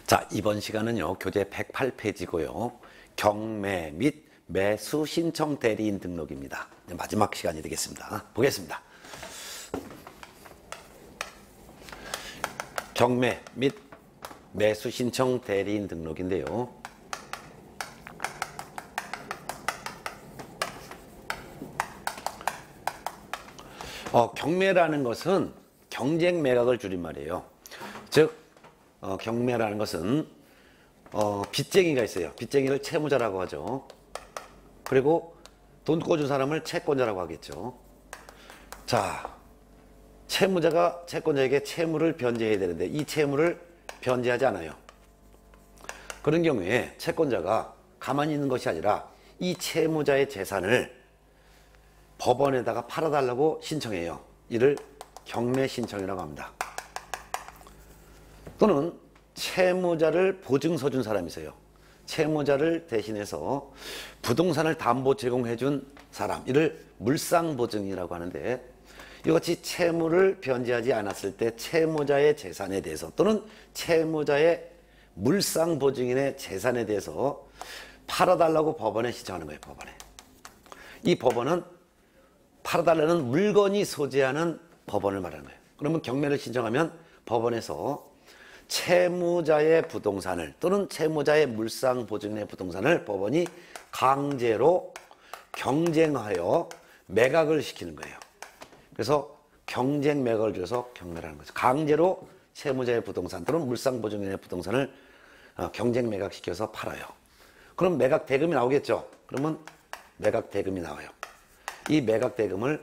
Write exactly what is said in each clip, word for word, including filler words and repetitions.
자, 이번 시간은요, 교재 백팔 페이지고요. 경매 및 매수 신청 대리인 등록입니다. 마지막 시간이 되겠습니다. 보겠습니다. 경매 및 매수 신청 대리인 등록인데요. 어, 경매라는 것은 경쟁 매각을 줄임말이에요. 즉 어, 경매라는 것은 어, 빚쟁이가 있어요. 빚쟁이를 채무자라고 하죠. 그리고 돈 꿔준 사람을 채권자라고 하겠죠. 자, 채무자가 채권자에게 채무를 변제해야 되는데 이 채무를 변제하지 않아요. 그런 경우에 채권자가 가만히 있는 것이 아니라 이 채무자의 재산을 법원에다가 팔아달라고 신청해요. 이를 경매 신청이라고 합니다. 또는 채무자를 보증서 준 사람이 있어요. 채무자를 대신해서 부동산을 담보 제공해 준 사람, 이를 물상보증이라고 하는데, 이같이 채무를 변제하지 않았을 때 채무자의 재산에 대해서 또는 채무자의 물상보증인의 재산에 대해서 팔아달라고 법원에 신청하는 거예요. 법원에. 이 법원은 팔아달라는 물건이 소재하는 법원을 말하는 거예요. 그러면 경매를 신청하면 법원에서 채무자의 부동산을 또는 채무자의 물상보증인의 부동산을 법원이 강제로 경쟁하여 매각을 시키는 거예요. 그래서 경쟁 매각을 줄여서 경매라는 거죠. 강제로 채무자의 부동산 또는 물상보증인의 부동산을 경쟁 매각시켜서 팔아요. 그럼 매각 대금이 나오겠죠. 그러면 매각 대금이 나와요. 이 매각 대금을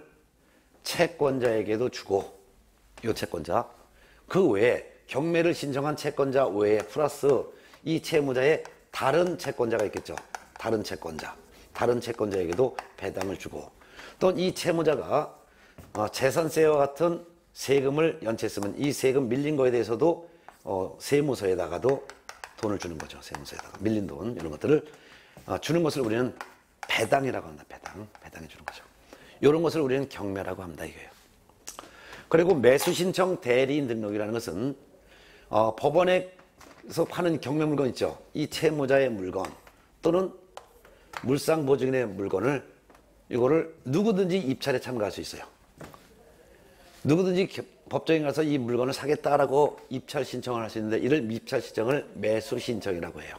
채권자에게도 주고, 이 채권자 그 외에 경매를 신청한 채권자 외에 플러스 이 채무자의 다른 채권자가 있겠죠. 다른 채권자, 다른 채권자에게도 배당을 주고, 또 이 채무자가 재산세와 같은 세금을 연체했으면 이 세금 밀린 거에 대해서도 어, 세무서에다가도 돈을 주는 거죠. 세무서에다가 밀린 돈 이런 것들을 어, 주는 것을 우리는 배당이라고 합니다. 배당, 배당해 주는 거죠. 이런 것을 우리는 경매라고 합니다. 이거예요. 그리고 매수 신청 대리인 등록이라는 것은 어, 법원에서 파는 경매 물건 있죠. 이 채무자의 물건 또는 물상보증인의 물건을 이거를 누구든지 입찰에 참가할 수 있어요. 누구든지 법정에 가서 이 물건을 사겠다라고 입찰 신청을 할 수 있는데 이를 입찰 신청을 매수 신청이라고 해요.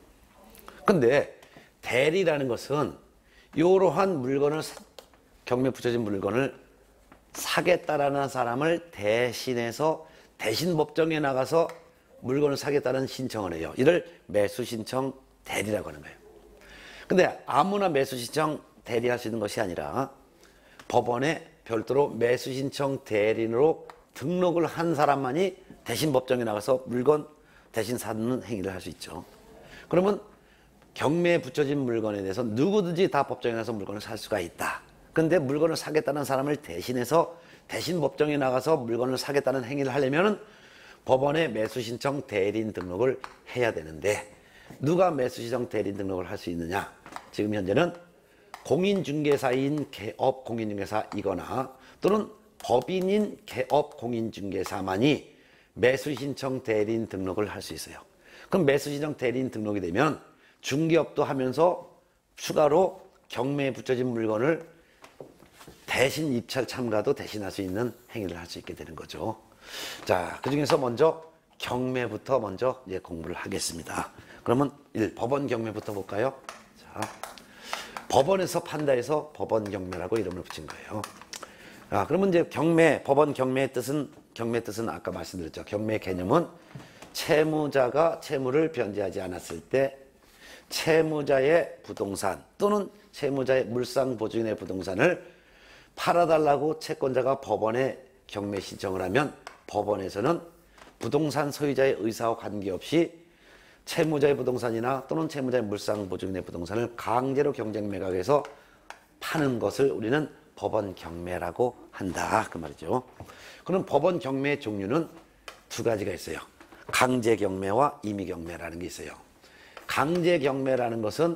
근데 대리라는 것은 이러한 물건을 경매 붙여진 물건을 사겠다라는 사람을 대신해서 대신 법정에 나가서 물건을 사겠다는 신청을 해요. 이를 매수 신청 대리라고 하는 거예요. 근데 아무나 매수 신청 대리할 수 있는 것이 아니라 법원에 별도로 매수 신청 대리인으로 등록을 한 사람만이 대신 법정에 나가서 물건 대신 사는 행위를 할 수 있죠. 그러면 경매에 붙여진 물건에 대해서 누구든지 다 법정에 나가서 물건을 살 수가 있다. 근데 물건을 사겠다는 사람을 대신해서 대신 법정에 나가서 물건을 사겠다는 행위를 하려면 법원에 매수신청 대리인 등록을 해야 되는데, 누가 매수신청 대리인 등록을 할 수 있느냐? 지금 현재는 공인중개사인 개업 공인중개사이거나 또는 법인인 개업 공인중개사만이 매수신청 대리인 등록을 할 수 있어요. 그럼 매수신청 대리인 등록이 되면 중개업도 하면서 추가로 경매에 붙여진 물건을 대신 입찰 참가도 대신할 수 있는 행위를 할 수 있게 되는 거죠. 자, 그 중에서 먼저 경매부터 먼저 이제 공부를 하겠습니다. 그러면 일, 법원 경매부터 볼까요? 자, 법원에서 판다 해서 법원 경매라고 이름을 붙인 거예요. 아, 그러면 이제 경매, 법원 경매의 뜻은, 경매의 뜻은 아까 말씀드렸죠. 경매의 개념은 채무자가 채무를 변제하지 않았을 때 채무자의 부동산 또는 채무자의 물상보증인의 부동산을 팔아달라고 채권자가 법원에 경매 신청을 하면 법원에서는 부동산 소유자의 의사와 관계없이 채무자의 부동산이나 또는 채무자의 물상보증인의 부동산을 강제로 경쟁 매각해서 파는 것을 우리는 법원 경매라고 한다. 그 말이죠. 그럼 법원 경매의 종류는 두 가지가 있어요. 강제 경매와 임의 경매라는 게 있어요. 강제 경매라는 것은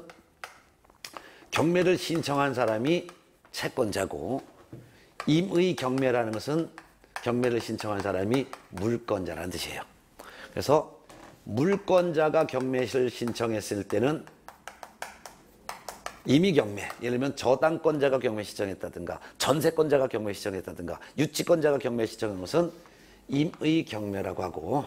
경매를 신청한 사람이 채권자고, 임의 경매라는 것은 경매를 신청한 사람이 물권자라는 뜻이에요. 그래서 물권자가 경매를 신청했을 때는 임의경매, 예를 들면 저당권자가 경매 신청했다든가 전세권자가 경매 신청했다든가 유치권자가 경매 신청한 것은 임의경매라고 하고,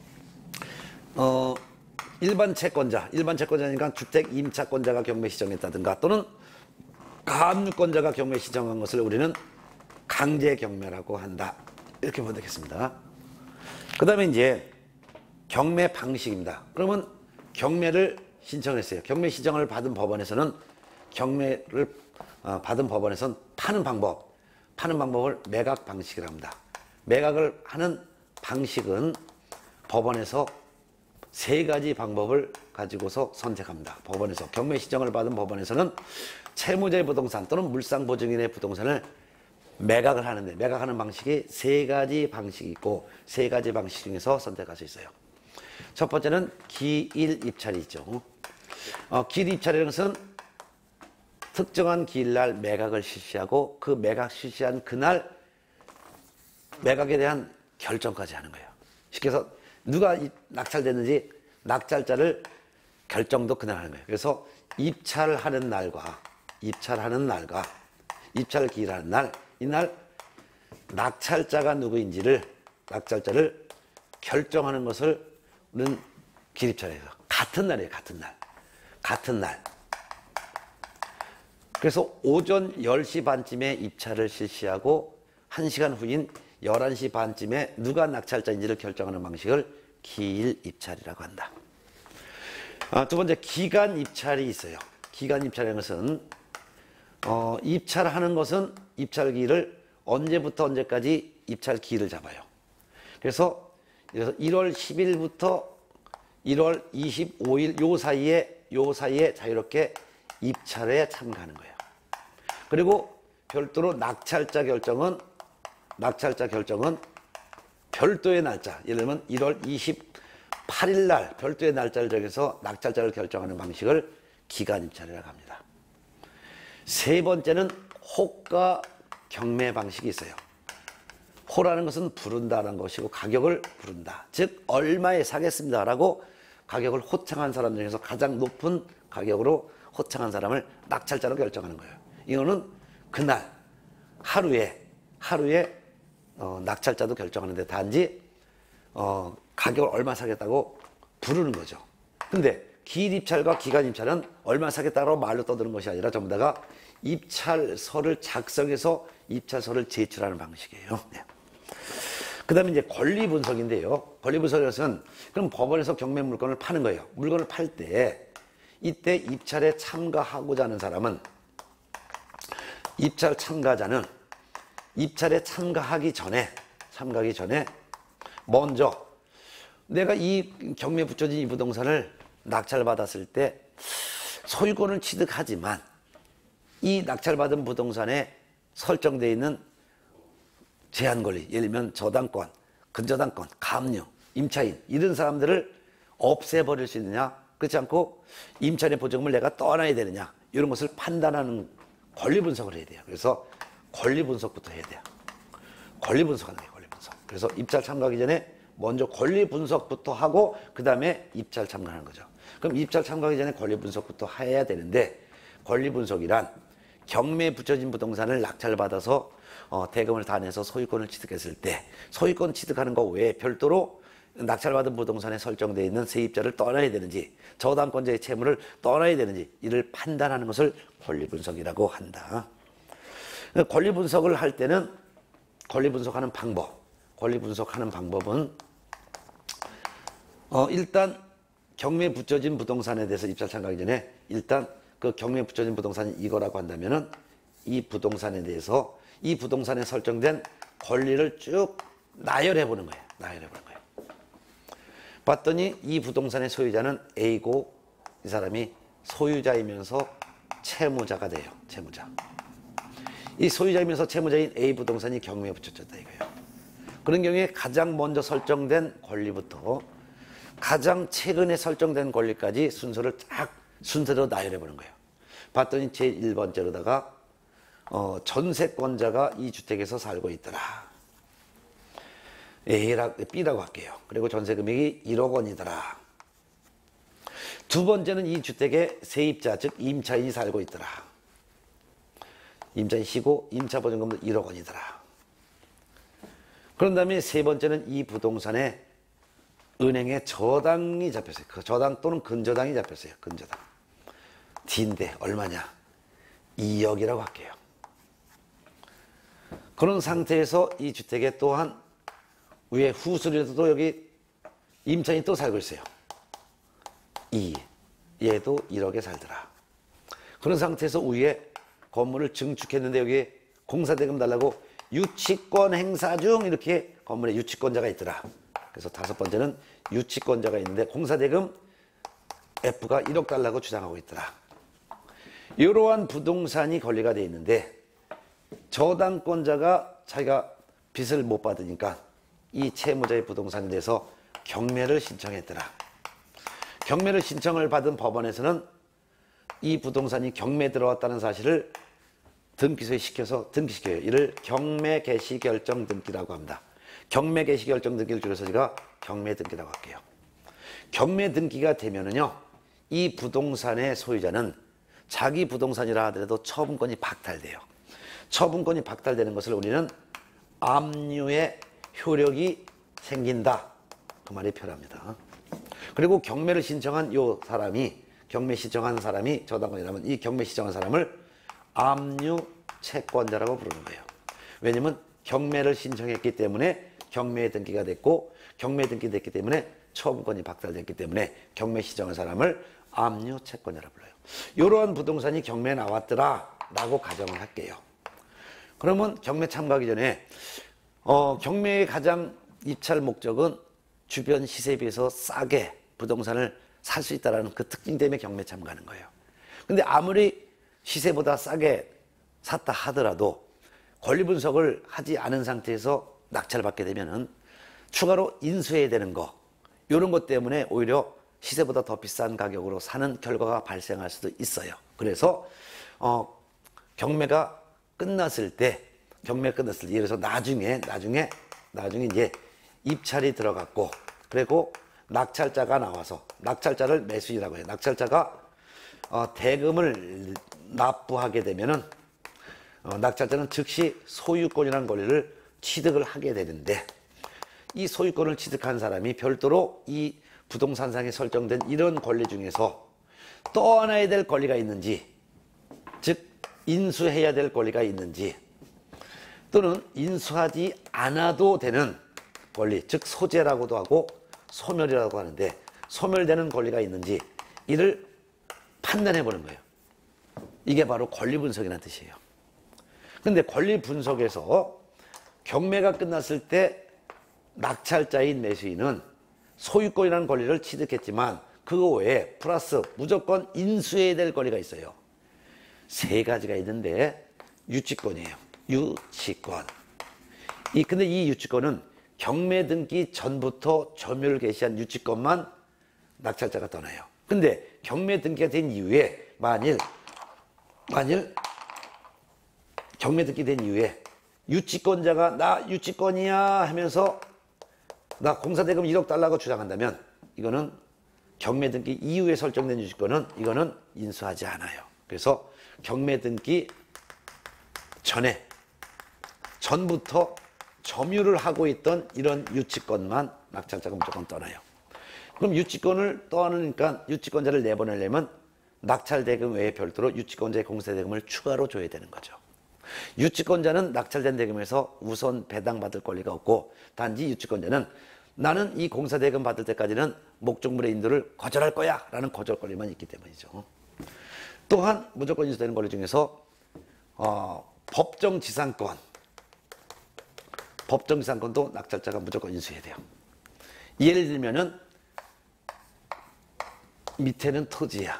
어, 일반 채권자, 일반 채권자니까 주택 임차권자가 경매 신청했다든가 또는 가압류권자가 경매 신청한 것을 우리는 강제경매라고 한다. 이렇게 보면 되겠습니다. 그 다음에 이제 경매 방식입니다. 그러면 경매를 신청했어요. 경매 신청을 받은 법원에서는 경매를 받은 법원에서는 파는 방법, 파는 방법을 매각 방식이라고 합니다. 매각을 하는 방식은 법원에서 세 가지 방법을 가지고서 선택합니다. 법원에서 경매 신청을 받은 법원에서는 채무자의 부동산 또는 물상보증인의 부동산을 매각을 하는데, 매각하는 방식이 세 가지 방식이 있고 세 가지 방식 중에서 선택할 수 있어요. 첫 번째는 기일 입찰이죠. 어, 기일 입찰이라는 것은 특정한 기일날 매각을 실시하고 그 매각 실시한 그날 매각에 대한 결정까지 하는 거예요. 쉽게 해서 누가 낙찰됐는지 낙찰자를 결정도 그날 하는 거예요. 그래서 입찰하는 날과 입찰하는 날과 입찰 기일하는 날, 이날 낙찰자가 누구인지를 낙찰자를 결정하는 것을 우리는 기일입찰이에요. 같은 날이에요. 같은 날. 같은 날. 그래서 오전 열 시 반쯤에 입찰을 실시하고 한 시간 후인 열한 시 반쯤에 누가 낙찰자인지를 결정하는 방식을 기일 입찰이라고 한다. 아, 두 번째, 기간 입찰이 있어요. 기간 입찰이라는 것은 어, 입찰하는 것은 입찰 기일을 언제부터 언제까지 입찰 기일을 잡아요. 그래서 일월 십일부터 일월 이십오일 요 사이에 요 사이에 자유롭게 입찰에 참가하는 거예요. 그리고 별도로 낙찰자 결정은 낙찰자 결정은 별도의 날짜, 예를 들면 일월 이십팔일 날 별도의 날짜를 정해서 낙찰자를 결정하는 방식을 기간 입찰이라고 합니다. 세 번째는 호가 경매 방식이 있어요. 호라는 것은 부른다는 것이고 가격을 부른다. 즉 얼마에 사겠습니다라고 가격을 호청한 사람 중에서 가장 높은 가격으로 호청한 사람을 낙찰자로 결정하는 거예요. 이거는 그날 하루에 하루에 어, 낙찰자도 결정하는데 단지 어, 가격을 얼마 사겠다고 부르는 거죠. 근데 기일 입찰과 기간 입찰은 얼마 사겠다고 말로 떠드는 것이 아니라 전부 다가 입찰서를 작성해서 입찰서를 제출하는 방식이에요. 네. 그 다음에 이제 권리 분석인데요. 권리 분석은 그럼 법원에서 경매 물건을 파는 거예요. 물건을 팔 때 이때 입찰에 참가하고자 하는 사람은 입찰 참가자는 입찰에 참가하기 전에 참가하기 전에 먼저 내가 이 경매에 붙여진 이 부동산을 낙찰받았을 때 소유권을 취득하지만 이 낙찰받은 부동산에 설정되어 있는 제한권리, 예를 들면 저당권, 근저당권, 가압류, 임차인 이런 사람들을 없애버릴 수 있느냐, 그렇지 않고 임차인의 보증금을 내가 떠나야 되느냐, 이런 것을 판단하는 권리 분석을 해야 돼요. 그래서 권리 분석부터 해야 돼요. 권리 분석하는 거예요. 권리 분석. 그래서 입찰 참가하기 전에 먼저 권리 분석부터 하고 그 다음에 입찰 참가하는 거죠. 그럼 입찰 참가하기 전에 권리 분석부터 해야 되는데, 권리 분석이란 경매에 붙여진 부동산을 낙찰받아서 어, 대금을 다 내서 소유권을 취득했을 때 소유권 취득하는 것 외에 별도로 낙찰받은 부동산에 설정되어 있는 세입자를 떠나야 되는지 저당권자의 채무를 떠나야 되는지 이를 판단하는 것을 권리 분석이라고 한다. 권리 분석을 할 때는 권리 분석하는 방법, 권리 분석하는 방법은 어, 일단 경매에 붙여진 부동산에 대해서 입찰 참가하기 전에 일단 그 경매에 붙여진 부동산이 이거라고 한다면은 이 부동산에 대해서 이 부동산에 설정된 권리를 쭉 나열해 보는 거예요. 나열해 보는 거예요. 봤더니 이 부동산의 소유자는 A고 이 사람이 소유자이면서 채무자가 돼요. 채무자. 이 소유자이면서 채무자인 A 부동산이 경매에 붙여졌다 이거예요. 그런 경우에 가장 먼저 설정된 권리부터 가장 최근에 설정된 권리까지 순서를 딱 순서로 나열해 보는 거예요. 봤더니 제일 번째로다가 어, 전세권자가 이 주택에서 살고 있더라. A라고, B라고 할게요. 그리고 전세 금액이 일억 원이더라. 두 번째는 이 주택에 세입자, 즉 임차인이 살고 있더라. 임차인 쉬고 임차 보증금도 일억 원이더라. 그런 다음에 세 번째는 이 부동산에 은행에 저당이 잡혔어요. 그 저당 또는 근저당이 잡혔어요. 근저당. D인데 얼마냐? 이억이라고 할게요. 그런 상태에서 이 주택에 또한 위에 후수리에도 여기 임차인이 또 살고 있어요. 이. 얘도 일억에 살더라. 그런 상태에서 위에 건물을 증축했는데 여기 공사대금 달라고 유치권 행사 중 이렇게 건물에 유치권자가 있더라. 그래서 다섯 번째는 유치권자가 있는데 공사대금 F가 일억 달라고 주장하고 있더라. 이러한 부동산이 권리가 되어 있는데 저당권자가 자기가 빚을 못 받으니까 이 채무자의 부동산에 대해서 경매를 신청했더라. 경매를 신청을 받은 법원에서는 이 부동산이 경매에 들어왔다는 사실을 등기소에 시켜서 등기시켜요. 이를 경매 개시 결정 등기라고 합니다. 경매 개시 결정 등기를 줄여서 제가 경매 등기라고 할게요. 경매 등기가 되면은요, 이 부동산의 소유자는 자기 부동산이라 하더라도 처분권이 박탈돼요. 처분권이 박탈되는 것을 우리는 압류의 효력이 생긴다. 그 말이 표현합니다. 그리고 경매를 신청한 요 사람이, 경매 신청한 사람이 저당권이라면 이 경매 신청한 사람을 압류 채권자라고 부르는 거예요. 왜냐면 경매를 신청했기 때문에 경매에 등기가 됐고, 경매에 등기됐기 때문에 처분권이 박탈됐기 때문에 경매 신청한 사람을 압류 채권자라고 불러요. 이러한 부동산이 경매에 나왔더라 라고 가정을 할게요. 그러면 경매 참가하기 전에 어, 경매의 가장 입찰 목적은 주변 시세에 비해서 싸게 부동산을 살 수 있다는 그 특징 때문에 경매 참가하는 거예요. 근데 아무리 시세보다 싸게 샀다 하더라도 권리 분석을 하지 않은 상태에서 낙찰을 받게 되면은 추가로 인수해야 되는 거, 이런 것 때문에 오히려 시세보다 더 비싼 가격으로 사는 결과가 발생할 수도 있어요. 그래서 어, 경매가 끝났을 때, 경매 끝났을 때, 예를 들어서 나중에, 나중에, 나중에 이제 입찰이 들어갔고, 그리고 낙찰자가 나와서, 낙찰자를 매수인이라고 해요. 낙찰자가 어, 대금을 납부하게 되면은 어, 낙찰자는 즉시 소유권이라는 권리를 취득을 하게 되는데, 이 소유권을 취득한 사람이 별도로 이 부동산상에 설정된 이런 권리 중에서 떠안아야 될 권리가 있는지, 즉 인수해야 될 권리가 있는지, 또는 인수하지 않아도 되는 권리, 즉 소재라고도 하고 소멸이라고 하는데 소멸되는 권리가 있는지, 이를 판단해 보는 거예요. 이게 바로 권리 분석이라는 뜻이에요. 근데 권리 분석에서 경매가 끝났을 때 낙찰자인 매수인은 소유권이라는 권리를 취득했지만 그 외에 플러스 무조건 인수해야 될 권리가 있어요. 세 가지가 있는데 유치권이에요. 유치권. 이 근데 이 유치권은 경매 등기 전부터 점유를 개시한 유치권만 낙찰자가 떠나요. 근데 경매 등기가 된 이후에 만일 만일 경매 등기 된 이후에 유치권자가 나 유치권이야 하면서 나 공사대금 일억 달라고 주장한다면 이거는 경매 등기 이후에 설정된 유치권은 이거는 인수하지 않아요. 그래서 경매 등기 전에 전부터 점유를 하고 있던 이런 유치권만 낙찰자가 무조건 떠나요. 그럼 유치권을 떠나니까 유치권자를 내보내려면 낙찰대금 외에 별도로 유치권자의 공사대금을 추가로 줘야 되는 거죠. 유치권자는 낙찰된 대금에서 우선 배당받을 권리가 없고, 단지 유치권자는 나는 이 공사대금 받을 때까지는 목적물의 인도를 거절할 거야 라는 거절 권리만 있기 때문이죠. 또한 무조건 인수되는 권리 중에서 어, 법정지상권, 법정지상권도 낙찰자가 무조건 인수해야 돼요. 예를 들면은 밑에는 토지야,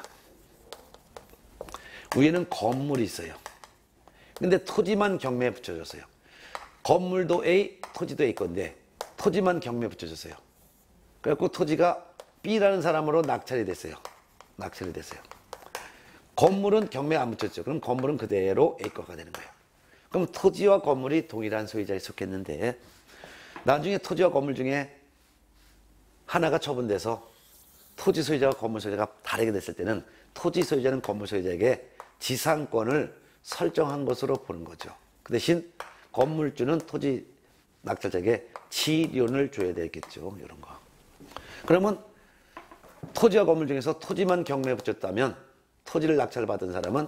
위에는 건물이 있어요. 근데 토지만 경매에 붙여줬어요. 건물도 A, 토지도 A 건데 토지만 경매에 붙여줬어요. 그래갖고 토지가 B라는 사람으로 낙찰이 됐어요. 낙찰이 됐어요. 건물은 경매에 안 붙였죠. 그럼 건물은 그대로 A 거가 되는 거예요. 그럼 토지와 건물이 동일한 소유자에 속했는데 나중에 토지와 건물 중에 하나가 처분돼서 토지 소유자와 건물 소유자가 다르게 됐을 때는 토지 소유자는 건물 소유자에게 지상권을 설정한 것으로 보는 거죠. 그 대신 건물주는 토지 낙찰자에게 지료를 줘야 되겠죠. 이런 거. 그러면 토지와 건물 중에서 토지만 경매에 붙였다면 토지를 낙찰받은 사람은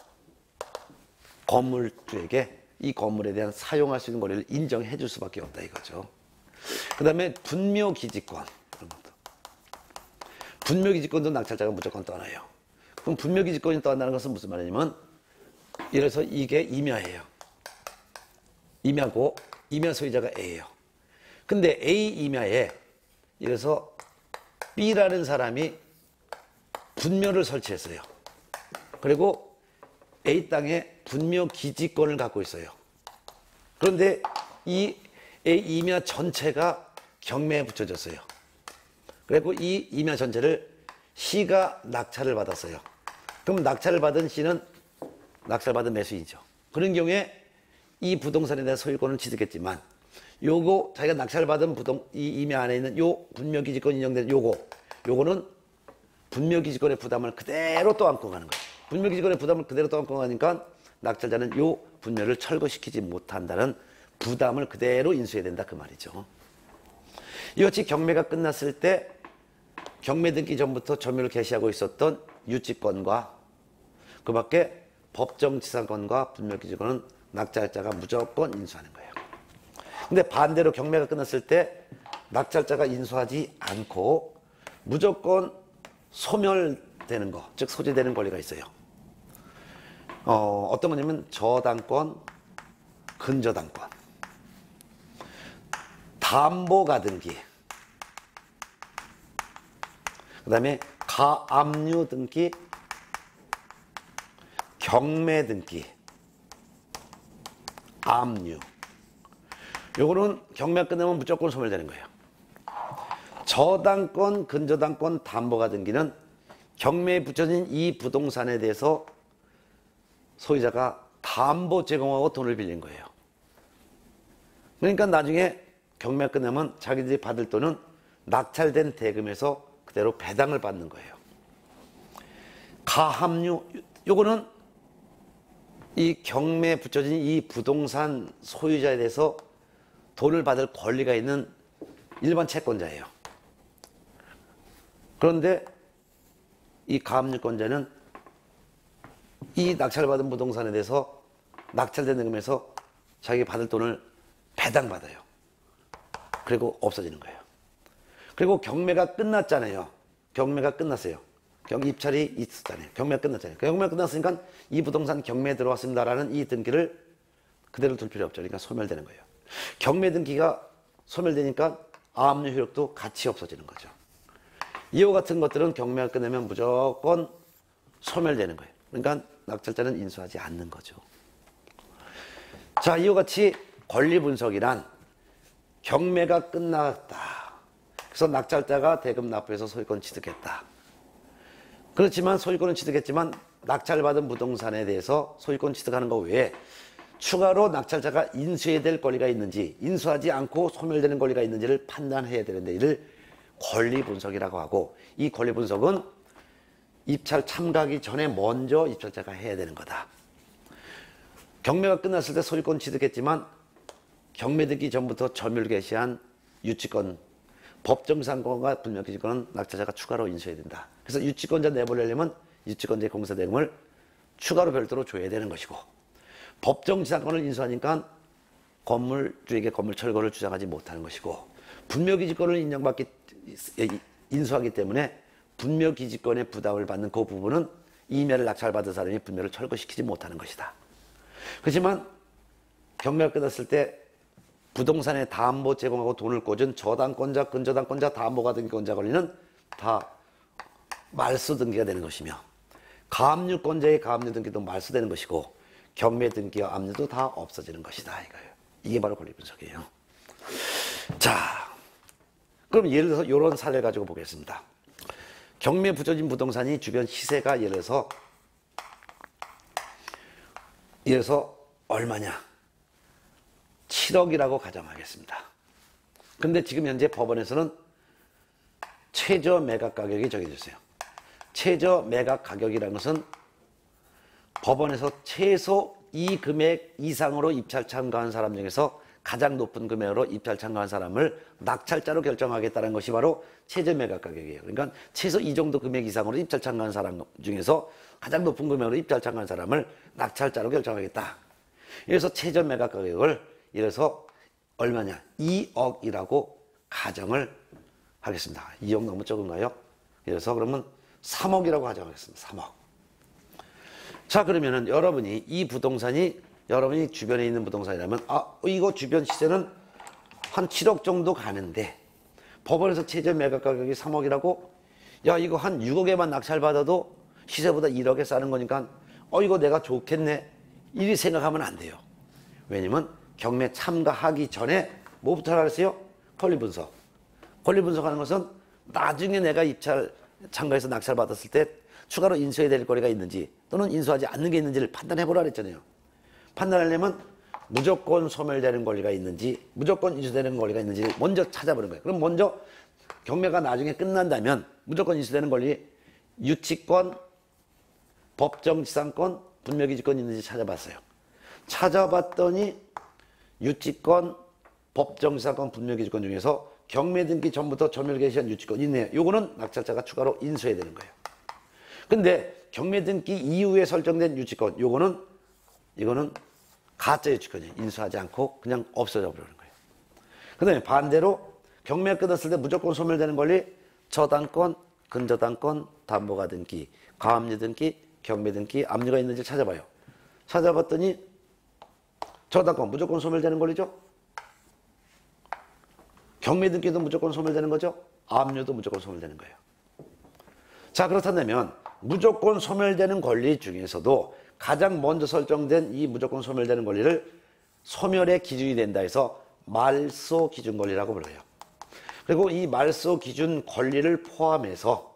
건물주에게 이 건물에 대한 사용할 수 있는 권리를 인정해 줄 수밖에 없다 이거죠. 그 다음에 분묘기지권. 분묘기지권도 낙찰자가 무조건 떠나요. 그럼 분묘기지권이 떠난다는 것은 무슨 말이냐면 예를 들어서 이게 임야예요. 임야고 임야 소유자가 A예요. 근데 A 임야에 예를 들어서 B라는 사람이 분묘를 설치했어요. 그리고 A 땅에 분묘 기지권을 갖고 있어요. 그런데 이 A 임야 전체가 경매에 붙여졌어요. 그리고 이 임야 전체를 C가 낙찰을 받았어요. 그럼 낙찰을 받은 C는 낙찰받은 매수인이죠. 그런 경우에 이 부동산에 대한 소유권을 취득했지만 요거 자기가 낙찰받은 부동 이 임야 안에 있는 요 분묘기지권 인정된 요거 요거는 분묘기지권의 부담을 그대로 또 안고 가는 거예요. 분묘기지권의 부담을 그대로 또 안고 가니까 낙찰자는 요 분묘를 철거시키지 못한다는 부담을 그대로 인수해야 된다 그 말이죠. 이같이 경매가 끝났을 때 경매 등기 전부터 점유를 개시하고 있었던 유치권과 그 밖에 법정지상권과 분묘기지권은 낙찰자가 무조건 인수하는 거예요. 근데 반대로 경매가 끝났을 때 낙찰자가 인수하지 않고 무조건 소멸되는 거, 즉 소지되는 권리가 있어요. 어, 어떤 거냐면 저당권, 근저당권, 담보가 등기, 그 다음에 가압류 등기, 경매 등기, 압류. 요거는 경매가 끝나면 무조건 소멸되는 거예요. 저당권, 근저당권, 담보가 등기는 경매에 붙여진 이 부동산에 대해서 소유자가 담보 제공하고 돈을 빌린 거예요. 그러니까 나중에 경매가 끝나면 자기들이 받을 돈은 낙찰된 대금에서 그대로 배당을 받는 거예요. 가압류, 요거는 이 경매에 붙여진 이 부동산 소유자에 대해서 돈을 받을 권리가 있는 일반 채권자예요. 그런데 이 가압류권자는 이 낙찰받은 부동산에 대해서 낙찰된 대금에서 자기 받을 돈을 배당받아요. 그리고 없어지는 거예요. 그리고 경매가 끝났잖아요. 경매가 끝났어요. 경 입찰이 있었잖아요. 경매가 끝났잖아요. 경매가 끝났으니까 이 부동산 경매에 들어왔습니다라는 이 등기를 그대로 둘 필요 없죠. 그러니까 소멸되는 거예요. 경매 등기가 소멸되니까 압류 효력도 같이 없어지는 거죠. 이와 같은 것들은 경매가 끝나면 무조건 소멸되는 거예요. 그러니까 낙찰자는 인수하지 않는 거죠. 자, 이와 같이 권리 분석이란 경매가 끝났다. 그래서 낙찰자가 대금 납부해서 소유권 취득했다. 그렇지만 소유권은 취득했지만 낙찰받은 부동산에 대해서 소유권 취득하는 것 외에 추가로 낙찰자가 인수해야 될 권리가 있는지 인수하지 않고 소멸되는 권리가 있는지를 판단해야 되는데 이를 권리 분석이라고 하고 이 권리 분석은 입찰 참가하기 전에 먼저 입찰자가 해야 되는 거다. 경매가 끝났을 때 소유권 취득했지만 경매 듣기 전부터 점유를 개시한 유치권, 법정상권과 분묘기지권은 낙찰자가 추가로 인수해야 된다. 그래서 유치권자 내보내려면 유치권자의 공사 대금을 추가로 별도로 줘야 되는 것이고 법정지상권을 인수하니까 건물주에게 건물 철거를 주장하지 못하는 것이고 분묘기지권을 인정받기 인수하기 때문에 분묘기지권의 부담을 받는 그 부분은 임야를 낙찰받은 사람이 분묘를 철거시키지 못하는 것이다. 그렇지만 경매가 끝났을 때 부동산에 담보 제공하고 돈을 꽂은 저당권자, 근저당권자, 담보가 등기권자 권리는 다 말소 등기가 되는 것이며 가압류권자의 가압류 등기도 말소되는 것이고 경매 등기와 압류도 다 없어지는 것이다 이거예요. 이게 바로 권리 분석이에요. 자, 그럼 예를 들어서 이런 사례를 가지고 보겠습니다. 경매에 붙여진 부동산이 주변 시세가 예를 들어서 예를 들어서 얼마냐? 칠억이라고 가정하겠습니다. 근데 지금 현재 법원에서는 최저 매각 가격이 정해졌어요. 최저 매각 가격이라는 것은 법원에서 최소 이 금액 이상으로 입찰 참가한 사람 중에서 가장 높은 금액으로 입찰 참가한 사람을 낙찰자로 결정하겠다는 것이 바로 최저 매각 가격이에요. 그러니까 최소 이 정도 금액 이상으로 입찰 참가한 사람 중에서 가장 높은 금액으로 입찰 참가한 사람을 낙찰자로 결정하겠다. 그래서 최저 매각 가격을 이래서 얼마냐? 이억이라고 가정을 하겠습니다. 이억 너무 적은가요? 그래서 그러면 삼억이라고 가정하겠습니다. 삼억. 자, 그러면은 여러분이 이 부동산이 여러분이 주변에 있는 부동산이라면 아, 이거 주변 시세는 한 칠억 정도 가는데 법원에서 최저 매각 가격이 삼억이라고? 야, 이거 한 육억에만 낙찰받아도 시세보다 일억에 싸는 거니까 어, 이거 내가 좋겠네. 이리 생각하면 안 돼요. 왜냐면 경매 참가하기 전에 뭐부터 하라 그랬어요? 권리 분석. 권리 분석하는 것은 나중에 내가 입찰 참가해서 낙찰 받았을 때 추가로 인수해야 될 거리가 있는지 또는 인수하지 않는 게 있는지를 판단해 보라 그랬잖아요. 판단하려면 무조건 소멸되는 권리가 있는지 무조건 인수되는 권리가 있는지를 먼저 찾아보는 거예요. 그럼 먼저 경매가 나중에 끝난다면 무조건 인수되는 권리 유치권, 법정지상권, 분묘기지권 있는지 찾아봤어요. 찾아봤더니 유치권, 법정지상권, 분묘기지권 중에서 경매 등기 전부터 점유를 개시한 유치권이 있네요. 요거는 낙찰자가 추가로 인수해야 되는 거예요. 근데 경매 등기 이후에 설정된 유치권, 요거는 이거는 가짜 유치권이에요. 인수하지 않고 그냥 없어져 버리는 거예요. 그 다음에 반대로 경매가 끝났을 때 무조건 소멸되는 권리 저당권, 근저당권, 담보가 등기, 가압류 등기, 경매 등기, 압류가 있는지 찾아봐요. 찾아봤더니 저당권 무조건 소멸되는 권리죠. 경매 등기도 무조건 소멸되는 거죠. 압류도 무조건 소멸되는 거예요. 자, 그렇다면 무조건 소멸되는 권리 중에서도 가장 먼저 설정된 이 무조건 소멸되는 권리를 소멸의 기준이 된다 해서 말소 기준 권리라고 불러요. 그리고 이 말소 기준 권리를 포함해서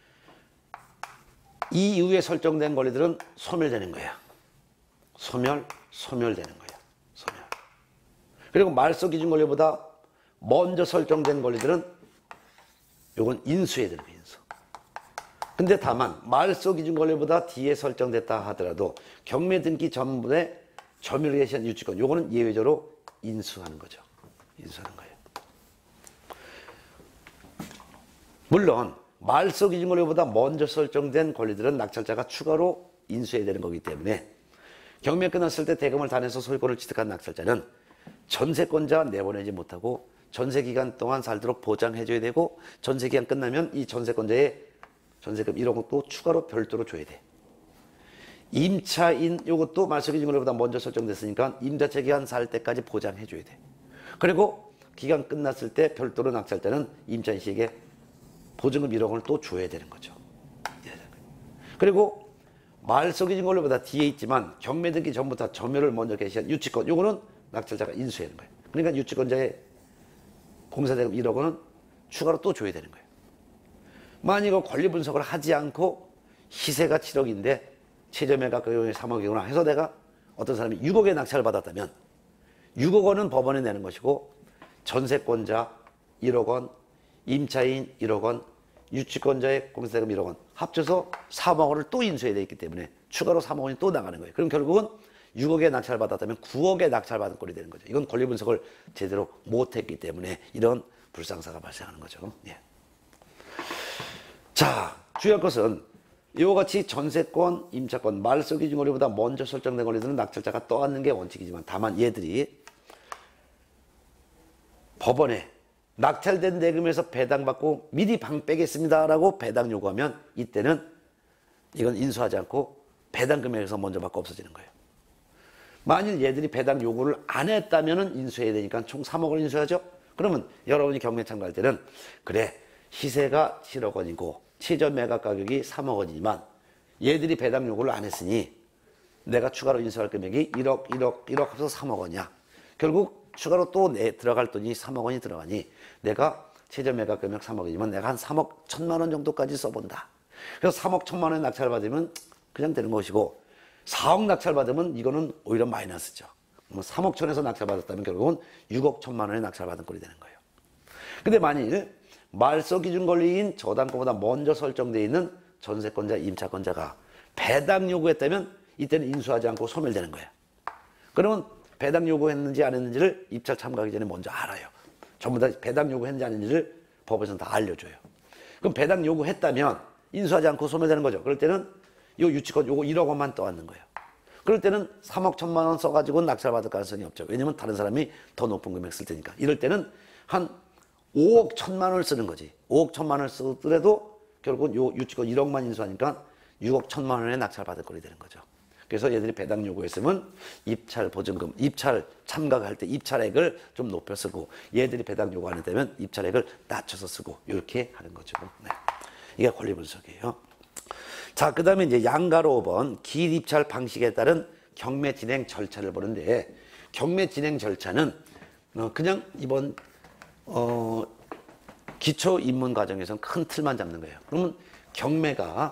이 이후에 설정된 권리들은 소멸되는 거야. 소멸, 소멸되는 거야. 소멸. 그리고 말소 기준 권리보다 먼저 설정된 권리들은 요건 인수해야 되는 거예요. 인수. 근데 다만 말소 기준 권리보다 뒤에 설정됐다 하더라도 경매 등기 전분에 점유를 개시한 유치권 요거는 예외적으로 인수하는 거죠. 인수하는 거예요. 물론 말소 기준 권리보다 먼저 설정된 권리들은 낙찰자가 추가로 인수해야 되는 거기 때문에 경매 끝났을 때 대금을 다 내서 소유권을 취득한 낙찰자는 전세권자 내보내지 못하고 전세기간 동안 살도록 보장해줘야 되고 전세기간 끝나면 이 전세권자의 전세금 일억은 또 추가로 별도로 줘야 돼. 임차인 요것도 말소 기준 권리보다 먼저 설정됐으니까 임대차 기간 살 때까지 보장해줘야 돼. 그리고 기간 끝났을 때 별도로 낙찰자는 임차인 씨에게 보증금 일억 원을 또 줘야 되는 거죠. 그리고 말소 기준 권리보다 뒤에 있지만 경매 등기 전부터 점유를 먼저 개시한 유치권 요거는 낙찰자가 인수하는 거예요. 그러니까 유치권자의 공사대금 일억 원은 추가로 또 줘야 되는 거예요. 만약 이거 권리 분석을 하지 않고 시세가 칠억인데 최저 매각 가격이 삼억이구나 해서 내가 어떤 사람이 육억에 낙찰을 받았다면 육억 원은 법원에 내는 것이고 전세권자 일억 원, 임차인 일억 원, 유치권자의 공사대금 일억 원 합쳐서 삼억 원을 또 인수해야 되기 때문에 추가로 삼억 원이 또 나가는 거예요. 그럼 결국은 육억에 낙찰을 받았다면 구억에 낙찰받은 꼴이 되는 거죠. 이건 권리 분석을 제대로 못했기 때문에 이런 불상사가 발생하는 거죠. 예. 자, 주요한 것은 이와 같이 전세권, 임차권, 말소 기준 권리보다 먼저 설정된 권리들은 낙찰자가 떠안는 게 원칙이지만 다만 얘들이 법원에 낙찰된 대금에서 배당받고 미리 방 빼겠습니다라고 배당 요구하면 이때는 이건 인수하지 않고 배당 금액에서 먼저 받고 없어지는 거예요. 만일 얘들이 배당 요구를 안 했다면 인수해야 되니까 총 삼억을 인수하죠. 그러면 여러분이 경매 참가할 때는 그래 시세가 칠억 원이고 최저 매각 가격이 삼억 원이지만 얘들이 배당 요구를 안 했으니 내가 추가로 인수할 금액이 일억, 일억, 일억 합쳐서 삼억 원이야. 결국 추가로 또 내 들어갈 돈이 삼억 원이 들어가니 내가 최저 매각 금액 삼억 원이지만 내가 한 삼억 천만 원 정도까지 써본다. 그래서 삼억 천만 원 낙찰 받으면 그냥 되는 것이고 사억 낙찰 받으면 이거는 오히려 마이너스죠. 삼억 천에서 낙찰 받았다면 결국은 육억 천만 원에 낙찰 받은 꼴이 되는 거예요. 근데 만일 말소 기준 권리인 저당권보다 먼저 설정되어 있는 전세권자, 임차권자가 배당 요구했다면 이때는 인수하지 않고 소멸되는 거야. 그러면 배당 요구했는지 안 했는지를 입찰 참가하기 전에 먼저 알아요. 전부 다 배당 요구했는지 안 했는지를 법에서는 다 알려줘요. 그럼 배당 요구했다면 인수하지 않고 소멸되는 거죠. 그럴 때는 요 유치권 요거 일억 원만 떠안는 거예요. 그럴 때는 삼억 천만 원 써가지고 낙찰받을 가능성이 없죠. 왜냐면 다른 사람이 더 높은 금액 쓸 테니까. 이럴 때는 한 오억 천만 원을 쓰는 거지. 오억 천만 원을 쓰더라도 결국은 요 유치권 일억만 인수하니까 육억 천만 원의 낙찰받을 꼴이 되는 거죠. 그래서 얘들이 배당 요구했으면 입찰 보증금, 입찰 참가할 때 입찰액을 좀 높여 쓰고 얘들이 배당 요구 안 했다면 입찰액을 낮춰서 쓰고 이렇게 하는 거죠. 네. 이게 권리 분석이에요. 자, 그 다음에 이제 양가로 오 번 기일 입찰 방식에 따른 경매 진행 절차를 보는데 경매 진행 절차는 그냥 이번 어, 기초 입문 과정에서는 큰 틀만 잡는 거예요. 그러면 경매가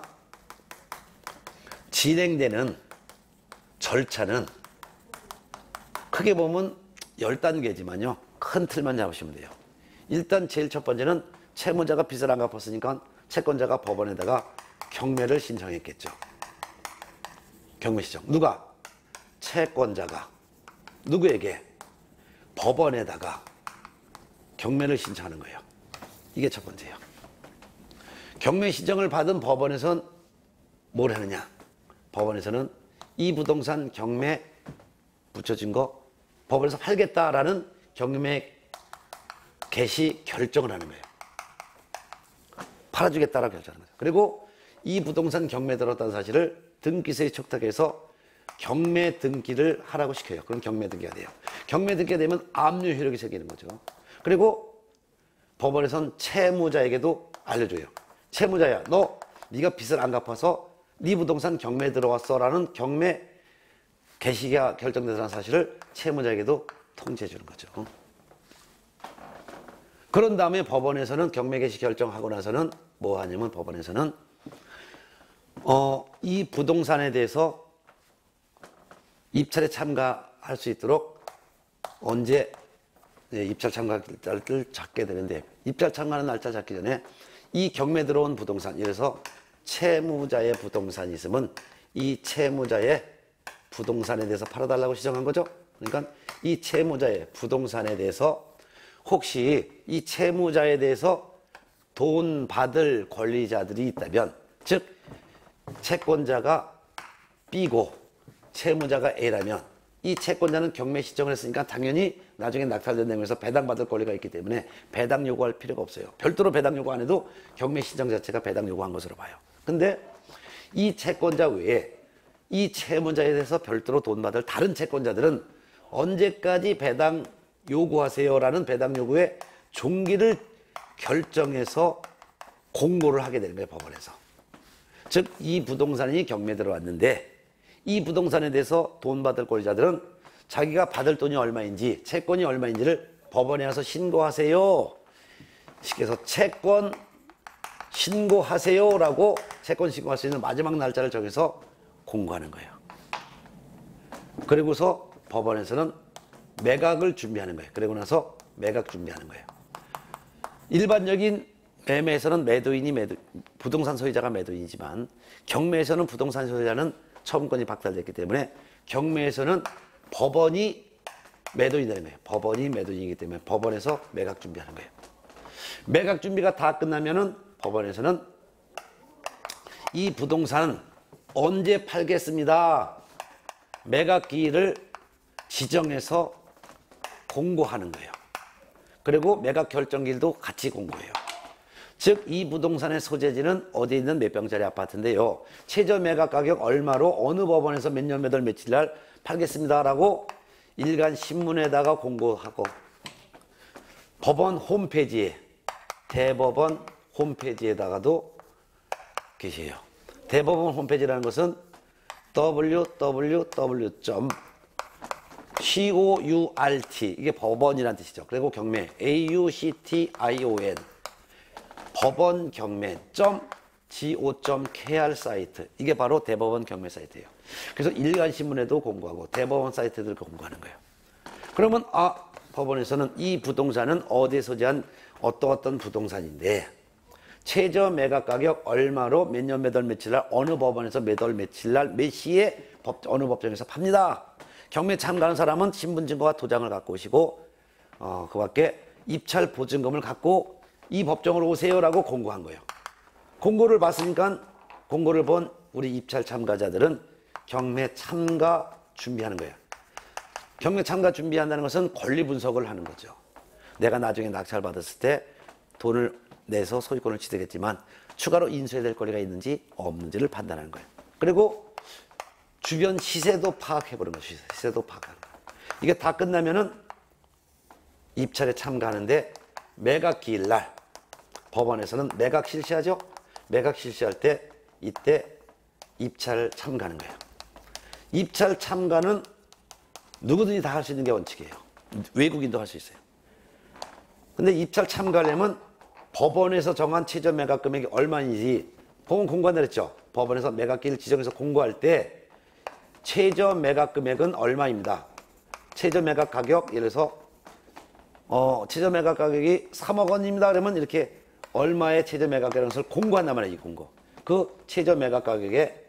진행되는 절차는 크게 보면 열 단계지만요. 큰 틀만 잡으시면 돼요. 일단 제일 첫 번째는 채무자가 빚을 안 갚았으니까 채권자가 법원에다가 경매를 신청했겠죠. 경매 신청. 누가? 채권자가. 누구에게? 법원에다가 경매를 신청하는 거예요. 이게 첫 번째예요. 경매 신청을 받은 법원에서는 뭘 하느냐? 법원에서는 이 부동산 경매 붙여진 거 법원에서 팔겠다라는 경매 개시 결정을 하는 거예요. 팔아주겠다라고 결정하는 거죠. 그리고 이 부동산 경매 들었다는 사실을 등기소에 촉탁해서 경매 등기를 하라고 시켜요. 그럼 경매 등기가 돼요. 경매 등기가 되면 압류 효력이 생기는 거죠. 그리고 법원에선 채무자에게도 알려줘요. 채무자야, 너 네가 빚을 안 갚아서 네 부동산 경매에 들어왔어라는 경매 개시가 결정되는 사실을 채무자에게도 통지해 주는 거죠. 그런 다음에 법원에서는 경매 개시 결정하고 나서는 뭐 하냐면 법원에서는 어, 이 부동산에 대해서 입찰에 참가할 수 있도록 언제 네, 입찰 참가 날짜를 잡게 되는데 입찰 참가하는 날짜 잡기 전에 이 경매 들어온 부동산, 이래서 채무자의 부동산이 있으면 이 채무자의 부동산에 대해서 팔아달라고 시정한 거죠. 그러니까 이 채무자의 부동산에 대해서 혹시 이 채무자에 대해서 돈 받을 권리자들이 있다면, 즉 채권자가 B고 채무자가 A라면 이 채권자는 경매 신청을 했으니까 당연히 나중에 낙찰된 내용에서 배당받을 권리가 있기 때문에 배당 요구할 필요가 없어요. 별도로 배당 요구 안 해도 경매 신청 자체가 배당 요구한 것으로 봐요. 근데 이 채권자 외에 이 채무자에 대해서 별도로 돈 받을 다른 채권자들은 언제까지 배당 요구하세요라는 배당 요구의 종기를 결정해서 공고를 하게 되는 거예요, 법원에서. 즉 이 부동산이 경매에 들어왔는데 이 부동산에 대해서 돈 받을 권리자들은 자기가 받을 돈이 얼마인지, 채권이 얼마인지를 법원에 와서 신고하세요. 그래서 채권 신고하세요라고 채권 신고할 수 있는 마지막 날짜를 정해서 공고하는 거예요. 그리고서 법원에서는 매각을 준비하는 거예요. 그리고 나서 매각 준비하는 거예요. 일반적인 매매에서는 매도인이 매도, 부동산 소유자가 매도인이지만 경매에서는 부동산 소유자는 처분권이 박탈됐기 때문에 경매에서는 법원이 매도인이 되는 거예요. 법원이 매도인이기 때문에 법원에서 매각 준비하는 거예요. 매각 준비가 다 끝나면은 법원에서는 이 부동산 언제 팔겠습니다. 매각 기일을 지정해서 공고하는 거예요. 그리고 매각 결정기일도 같이 공고해요. 즉 이 부동산의 소재지는 어디에 있는 몇 평짜리 아파트인데요. 최저 매각 가격 얼마로 어느 법원에서 몇 년 몇 월 며칠 날 팔겠습니다라고 일간 신문에다가 공고하고 법원 홈페이지에, 대법원 홈페이지에다가도 계세요. 대법원 홈페이지라는 것은 더블유 더블유 더블유 점 코urt, 이게 법원이라는 뜻이죠. 그리고 경매 auction, 법원 경매 .go.kr 사이트, 이게 바로 대법원 경매 사이트예요. 그래서 일간신문에도 공고하고 대법원 사이트에도 공고하는 거예요. 그러면 아 법원에서는 이 부동산은 어디에 소재한 어떤 어떤 부동산인데 최저 매각 가격 얼마로 몇 년 몇 월 며칠 날 어느 법원에서 몇 월 며칠 날 몇 시에 법, 어느 법정에서 팝니다. 경매 참가하는 사람은 신분증거와 도장을 갖고 오시고 어, 그 밖에 입찰 보증금을 갖고 이 법정으로 오세요라고 공고한 거예요. 공고를 봤으니까 공고를 본 우리 입찰 참가자들은 경매 참가 준비하는 거예요. 경매 참가 준비한다는 것은 권리 분석을 하는 거죠. 내가 나중에 낙찰 받았을 때 돈을 내서 소유권을 취득했지만 추가로 인수해야 될 권리가 있는지 없는지를 판단하는 거예요. 그리고 주변 시세도 파악해보는 거죠. 시세도 파악하는 거예요. 이게 다 끝나면은 입찰에 참가하는데 매각 기일날 법원에서는 매각 실시하죠. 매각 실시할 때 이때 입찰 참가하는 거예요. 입찰 참가는 누구든지 다 할 수 있는 게 원칙이에요. 외국인도 할 수 있어요. 근데 입찰 참가하려면 법원에서 정한 최저 매각 금액이 얼마인지 법원 공고한다 그랬죠. 법원에서 매각기를 지정해서 공고할 때 최저 매각 금액은 얼마입니다. 최저 매각 가격 예를 들어서 어, 최저 매각 가격이 삼억 원입니다. 그러면 이렇게 얼마의 최저 매각 가격이라는 것을 공고한단 말이에요. 이 공고. 그 최저 매각 가격의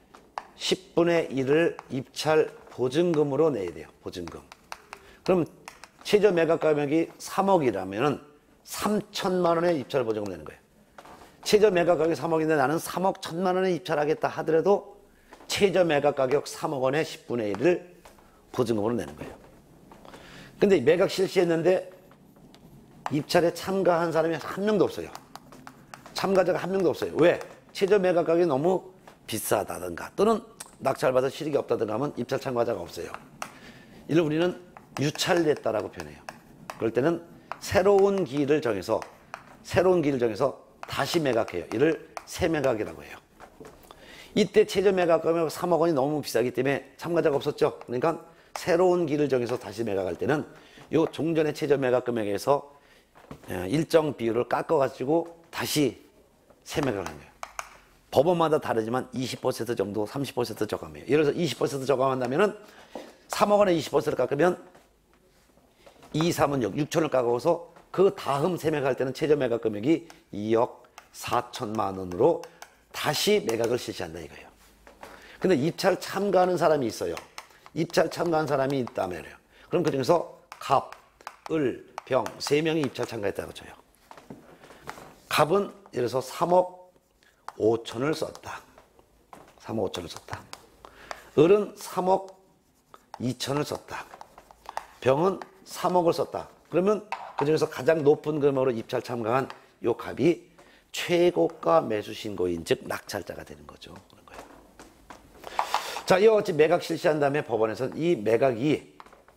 십분의 일을 입찰 보증금으로 내야 돼요. 보증금. 그럼 최저 매각 가격이 삼억이라면 삼천만 원의 입찰 보증금 내는 거예요. 최저 매각 가격이 삼억인데 나는 삼억 천만 원에 입찰하겠다 하더라도 최저 매각 가격 삼억 원의 십분의 일을 보증금으로 내는 거예요. 근데 매각 실시했는데 입찰에 참가한 사람이 한 명도 없어요. 참가자가 한 명도 없어요. 왜? 최저 매각 가격이 너무 비싸다든가 또는 낙찰받을 실익이 없다든가 하면 입찰 참가자가 없어요. 이를 우리는 유찰됐다라고 표현해요. 그럴 때는 새로운 기일을 정해서 새로운 기일을 정해서 다시 매각해요. 이를 새매각이라고 해요. 이때 최저 매각 금액 삼억 원이 너무 비싸기 때문에 참가자가 없었죠. 그러니까 새로운 기일을 정해서 다시 매각할 때는 요 종전의 최저 매각 금액에서 일정 비율을 깎아가지고 다시 새매각을 하는 거예요. 법원마다 다르지만 이십 퍼센트 정도, 삼십 퍼센트 저감해요. 예를 들어서 이십 퍼센트 저감한다면은 삼억 원에 이십 퍼센트 깎으면 이, 삼은 육, 육천을 깎아서 그 다음 새매각할 때는 최저 매각 금액이 이억 사천만 원으로 다시 매각을 실시한다 이거예요. 근데 입찰 참가하는 사람이 있어요. 입찰 참가한 사람이 있다면요. 그럼 그 중에서 갑, 을, 병 세 명이 입찰 참가했다고 쳐요. 갑은 예를 들어서 삼억 오천을 썼다. 삼억 오천을 썼다. 을은 삼억 이천을 썼다. 병은 삼억을 썼다. 그러면 그 중에서 가장 높은 금액으로 입찰 참가한 요 갑이 최고가 매수 신고인 즉 낙찰자가 되는 거죠. 그런 거예요. 자, 이와 같이 매각 실시한 다음에 법원에서는 이 매각이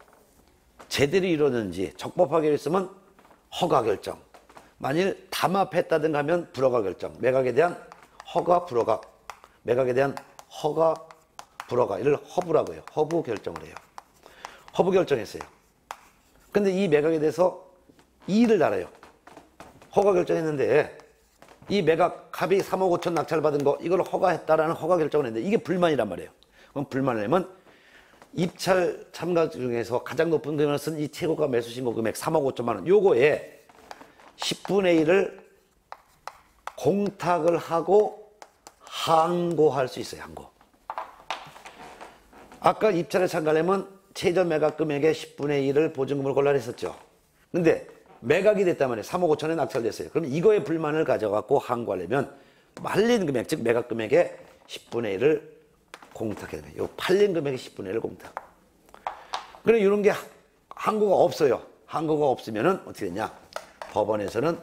제대로 이루어졌는지 적법하게 했으면 허가 결정. 만일 담합했다든가 하면 불허가 결정. 매각에 대한 허가, 불허가. 매각에 대한 허가, 불허가. 이를 허부라고 해요. 허부 결정을 해요. 허부 결정했어요. 근데 이 매각에 대해서 이의를 달아요. 허가 결정했는데 이 매각 갑이 삼억 오천 낙찰 받은 거 이걸 허가했다라는 허가 결정을 했는데 이게 불만이란 말이에요. 그럼 불만을 내면 입찰 참가 중에서 가장 높은 금액을 쓴 이 최고가 매수 신고 금액 삼억 오천만 원 요거에 십분의 일을 공탁을 하고 항고할 수 있어요. 항고. 아까 입찰에 참가하려면 최저 매각 금액의 십분의 일을 보증금으로 골라라 했었죠. 근데 매각이 됐단 말이에요. 삼억 오천에 낙찰됐어요. 그럼 이거에 불만을 가져갖고 항고하려면 말린 금액, 즉 매각 금액의 십분의 일을 공탁해야 돼요. 요 팔린 금액의 십분의 일을 공탁. 그래 이런 게 항고가 없어요. 항고가 없으면은 어떻게 되냐? 법원에서는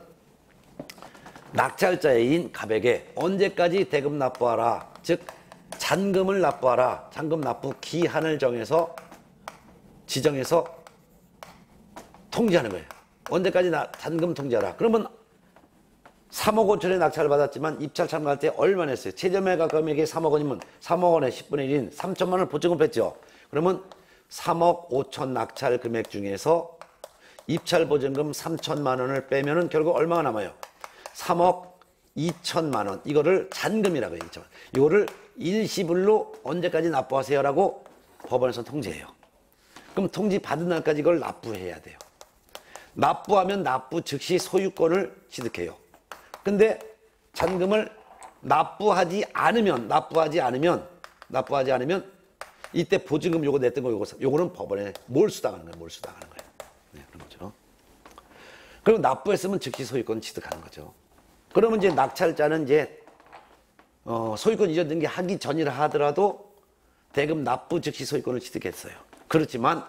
낙찰자인 갑에게 언제까지 대금 납부하라, 즉 잔금을 납부하라, 잔금 납부 기한을 정해서 지정해서 통지하는 거예요. 언제까지 나, 잔금 통지하라. 그러면 삼억 오천에 낙찰을 받았지만 입찰 참가할 때 얼마 냈어요? 최저 매각 금액이 삼억 원이면 삼억 원에 십분의 일인 삼천만 원을 보증금 뺐죠. 그러면 삼억 오천 낙찰 금액 중에서 입찰 보증금 삼천만 원을 빼면은 결국 얼마가 남아요? 삼억 이천만 원. 이거를 잔금이라고 해요. 이거를 일시불로 언제까지 납부하세요라고 법원에서 통지해요. 그럼 통지 받은 날까지 이걸 납부해야 돼요. 납부하면 납부 즉시 소유권을 취득해요. 근데 잔금을 납부하지 않으면, 납부하지 않으면, 납부하지 않으면 이때 보증금 요거 냈던 거 요거, 요거는 법원에 몰수당하는 거예요. 몰수당하는 거예요. 네, 그런 거죠. 그리고 납부했으면 즉시 소유권 취득하는 거죠. 그러면 이제 낙찰자는 이제 어, 소유권 이전 등기 하기 전이라 하더라도 대금 납부 즉시 소유권을 취득했어요. 그렇지만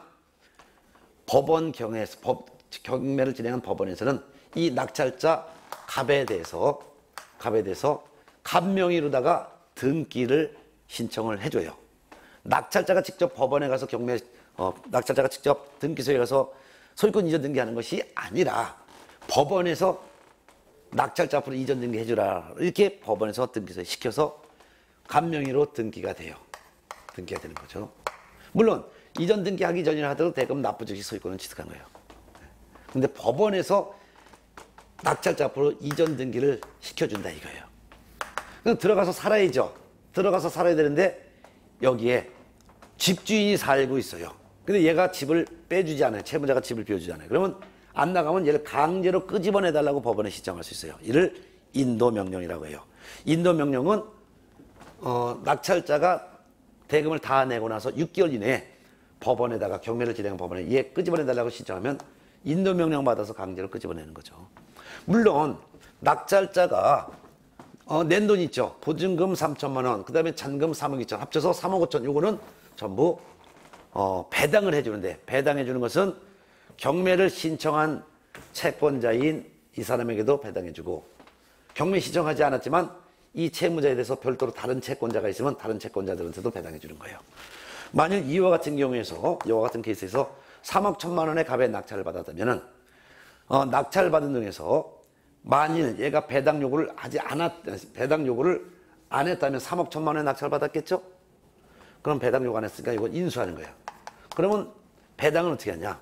법원 경에서 법 경매를 진행한 법원에서는 이 낙찰자 갑에 대해서 갑에 대해서 갑 명의로다가 등기를 신청을 해줘요. 낙찰자가 직접 법원에 가서 경매 어, 낙찰자가 직접 등기소에 가서 소유권 이전 등기하는 것이 아니라 법원에서 낙찰자 앞으로 이전 등기 해주라 이렇게 법원에서 등기소에 시켜서 갑 명의로 등기가 돼요. 등기가 되는 거죠. 물론 이전 등기하기 전이라 하더라도 대금 납부 즉시 소유권을 취득한 거예요. 근데 법원에서 낙찰자 앞으로 이전 등기를 시켜준다 이거예요. 그럼 들어가서 살아야죠. 들어가서 살아야 되는데 여기에 집주인이 살고 있어요. 근데 얘가 집을 빼주지 않아요. 채무자가 집을 비워주지 않아요. 그러면 안 나가면 얘를 강제로 끄집어내달라고 법원에 신청할 수 있어요. 이를 인도명령이라고 해요. 인도명령은 어, 낙찰자가 대금을 다 내고 나서 육 개월 이내에 법원에다가 경매를 진행한 법원에 얘 끄집어내달라고 신청하면 인도명령 받아서 강제로 끄집어내는 거죠. 물론 낙찰자가 어, 낸 돈 있죠. 보증금 삼천만 원, 그 다음에 잔금 삼억 이천, 합쳐서 삼억 오천. 요거는 전부 어, 배당을 해주는데, 배당해주는 것은 경매를 신청한 채권자인 이 사람에게도 배당해주고, 경매 신청하지 않았지만 이 채무자에 대해서 별도로 다른 채권자가 있으면 다른 채권자들한테도 배당해주는 거예요. 만일 이와 같은 경우에서, 이와 같은 케이스에서 삼억 천만 원의 갑의 낙찰을 받았다면은 어, 낙찰 받은 중에서 만일 얘가 배당 요구를 하지 않았, 배당 요구를 안 했다면 삼억 천만 원의 낙찰을 받았겠죠? 그럼 배당 요구 안 했으니까 이건 인수하는 거예요. 그러면 배당은 어떻게 하냐?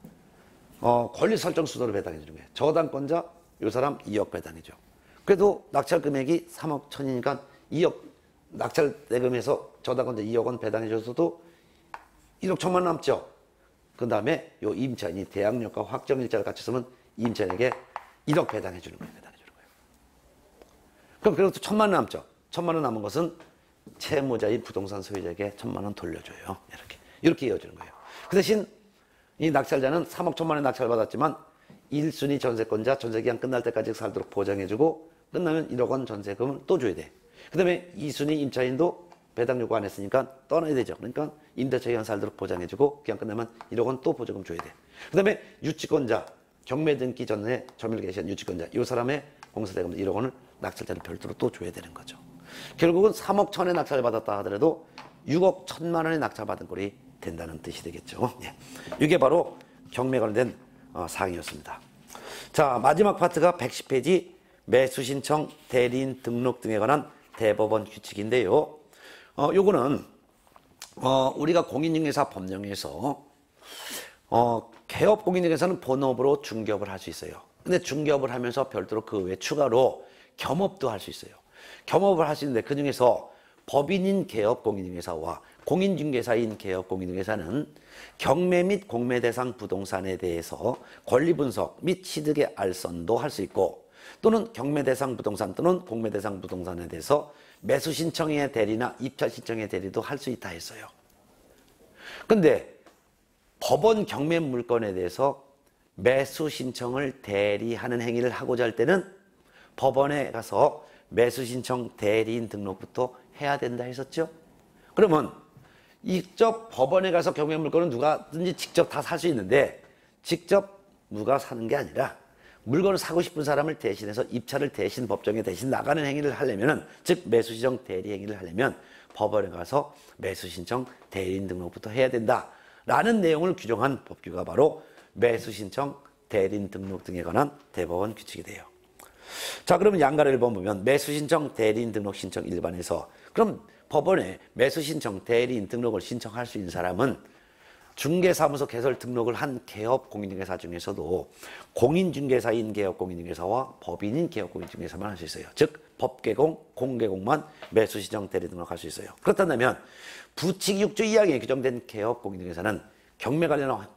어, 권리 설정 순으로 배당해 주는 거예요. 저당권자, 요 사람 이억 배당해줘. 그래도 낙찰 금액이 삼억 천이니까 이억, 낙찰 대금에서 저당권자 이억 원 배당해 줬어도 일억 천만 원 남죠? 그 다음에 요 임차인이 대항력과 확정일자를 갖췄으면 임차인에게 일억 배당해 주는 거예요. 배당해 주는 거예요. 그럼 그래도 천만 원 남죠? 천만 원 남은 것은 채무자인 부동산 소유자에게 천만 원 돌려줘요. 이렇게. 이렇게 이어지는 거예요. 그 대신 이 낙찰자는 삼억 천만 원 낙찰을 받았지만 일 순위 전세권자 전세기간 끝날 때까지 살도록 보장해주고 끝나면 일억 원 전세금을 또 줘야 돼. 그 다음에 이 순위 임차인도 배당 요구 안 했으니까 떠나야 되죠. 그러니까 임대차 기간 살도록 보장해주고 기간 끝나면 일억 원 또 보조금 줘야 돼. 그 다음에 유치권자, 경매 등기 전에 점유를 개시한 유치권자, 이 사람의 공사대금 일억 원을 낙찰자는 별도로 또 줘야 되는 거죠. 결국은 삼억 천에 낙찰을 받았다 하더라도 육억 천만 원에 낙찰받은 꼴이 된다는 뜻이 되겠죠. 예. 이게 바로 경매 관련된 어, 사항이었습니다. 자, 마지막 파트가 백십 페이지 매수 신청, 대리인 등록 등에 관한 대법원 규칙인데요. 어, 요거는 어, 우리가 공인중개사 법령에서 어, 개업 공인중개사는 본업으로 중개업을 할 수 있어요. 근데 중개업을 하면서 별도로 그 외 추가로 겸업도 할 수 있어요. 겸업을 할 수 있는데 그 중에서 법인인 개업 공인중개사와 공인중개사인 개업 공인중개사는 경매 및 공매 대상 부동산에 대해서 권리 분석 및 취득의 알선도 할 수 있고 또는 경매 대상 부동산 또는 공매 대상 부동산에 대해서 매수 신청의 대리나 입찰 신청의 대리도 할 수 있다 했어요. 근데 법원 경매 물건에 대해서 매수 신청을 대리하는 행위를 하고자 할 때는 법원에 가서 매수 신청 대리인 등록부터 해야 된다 했었죠. 그러면 직접 법원에 가서 경매 물건은 누가든지 직접 다 살 수 있는데 직접 누가 사는 게 아니라 물건을 사고 싶은 사람을 대신해서 입찰을 대신 법정에 대신 나가는 행위를 하려면은 즉 매수 신청 대리 행위를 하려면 법원에 가서 매수 신청 대리인 등록부터 해야 된다라는 내용을 규정한 법규가 바로 매수 신청 대리인 등록 등에 관한 대법원 규칙이 돼요. 자, 그러면 양가를 일 번 보면 매수 신청 대리인 등록 신청 일반에서 그럼 법원에 매수 신청 대리인 등록을 신청할 수 있는 사람은 중개사무소 개설 등록을 한 개업 공인중개사 중에서도 공인중개사인 개업 공인중개사와 법인인 개업 공인중개사만 할 수 있어요. 즉 법개공, 공개공만 매수 신청 대리 등록할 수 있어요. 그렇다면 부칙 육 조 이 항에 규정된 개업 공인중개사는 경매 관련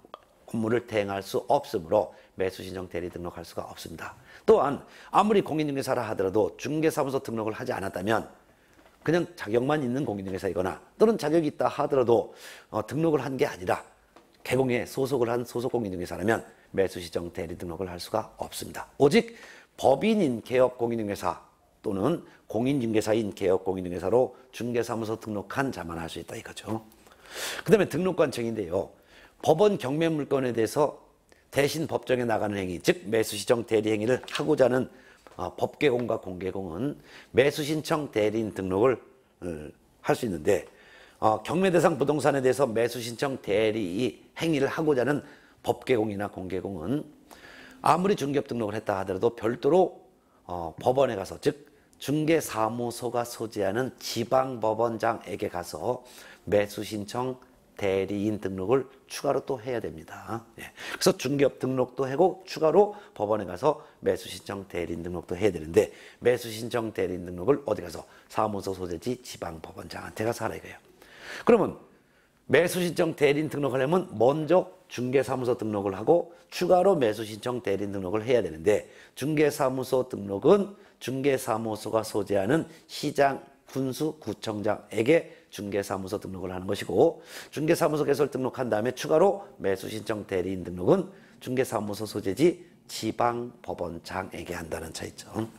업무를 대행할 수 없으므로 매수신청 대리 등록할 수가 없습니다. 또한 아무리 공인중개사라 하더라도 중개사무소 등록을 하지 않았다면 그냥 자격만 있는 공인중개사이거나 또는 자격이 있다 하더라도 어, 등록을 한 게 아니라 개공에 소속을 한 소속 공인중개사라면 매수신청 대리 등록을 할 수가 없습니다. 오직 법인인 개업 공인중개사 또는 공인중개사인 개업 공인중개사로 중개사무소 등록한 자만 할 수 있다 이거죠. 그 다음에 등록관청인데요. 법원 경매 물건에 대해서 대신 법정에 나가는 행위, 즉 매수신청 대리 행위를 하고자 하는 어, 법개공과 공개공은 매수신청 대리인 등록을 어, 할 수 있는데 어, 경매 대상 부동산에 대해서 매수신청 대리 행위를 하고자 하는 법개공이나 공개공은 아무리 중개업 등록을 했다 하더라도 별도로 어, 법원에 가서 즉 중개사무소가 소재하는 지방법원장에게 가서 매수신청 대리인 등록을 추가로 또 해야 됩니다. 예. 그래서 중개업 등록도 하고 추가로 법원에 가서 매수신청 대리인 등록도 해야 되는데 매수신청 대리인 등록을 어디 가서 사무소 소재지 지방법원장한테 가서 하라 이거예요. 그러면 매수신청 대리인 등록하려면 먼저 중개사무소 등록을 하고 추가로 매수신청 대리인 등록을 해야 되는데 중개사무소 등록은 중개사무소가 소재하는 시장, 군수, 구청장에게 중개사무소 등록을 하는 것이고 중개사무소 개설 등록한 다음에 추가로 매수신청 대리인 등록은 중개사무소 소재지 지방법원장에게 한다는 차이점.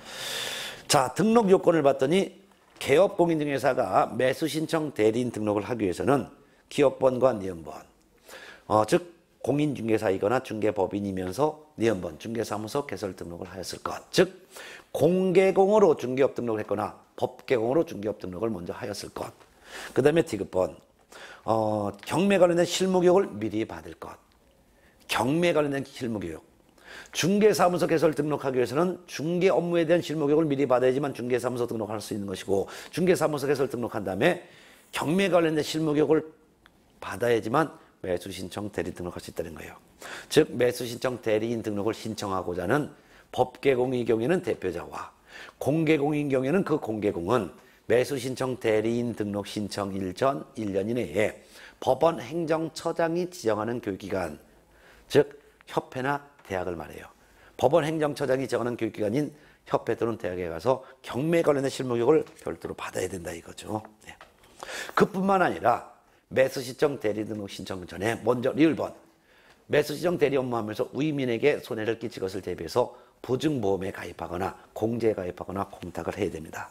자, 등록 요건을 봤더니 개업공인중개사가 매수신청 대리인 등록을 하기 위해서는 기업번과 니은번, 어, 즉 공인중개사이거나 중개법인이면서 니은번, 중개사무소 개설 등록을 하였을 것, 즉 공개공으로 중개업 등록을 했거나 법개공으로 중개업 등록을 먼저 하였을 것. 그 다음에 디귿번, 어, 경매 관련된 실무교육을 미리 받을 것. 경매 관련된 실무교육. 중개사무소 개설 등록하기 위해서는 중개 업무에 대한 실무교육을 미리 받아야지만 중개사무소 등록할 수 있는 것이고 중개사무소 개설 등록한 다음에 경매 관련된 실무교육을 받아야지만 매수신청 대리 등록할 수 있다는 거예요. 즉 매수신청 대리인 등록을 신청하고자 하는 법개공의 경우에는 대표자와 공개공인 경우에는 그 공개공은 매수신청 대리인 등록 신청일 전 일 년 이내에 법원 행정처장이 지정하는 교육기관, 즉 협회나 대학을 말해요. 법원 행정처장이 지정하는 교육기관인 협회 또는 대학에 가서 경매 관련된 실무교육을 별도로 받아야 된다 이거죠. 네. 그뿐만 아니라 매수신청 대리 등록 신청 전에 먼저 일 번 매수신청 대리 업무하면서 위민에게 손해를 끼칠 것을 대비해서 보증보험에 가입하거나 공제에 가입하거나 공탁을 해야 됩니다.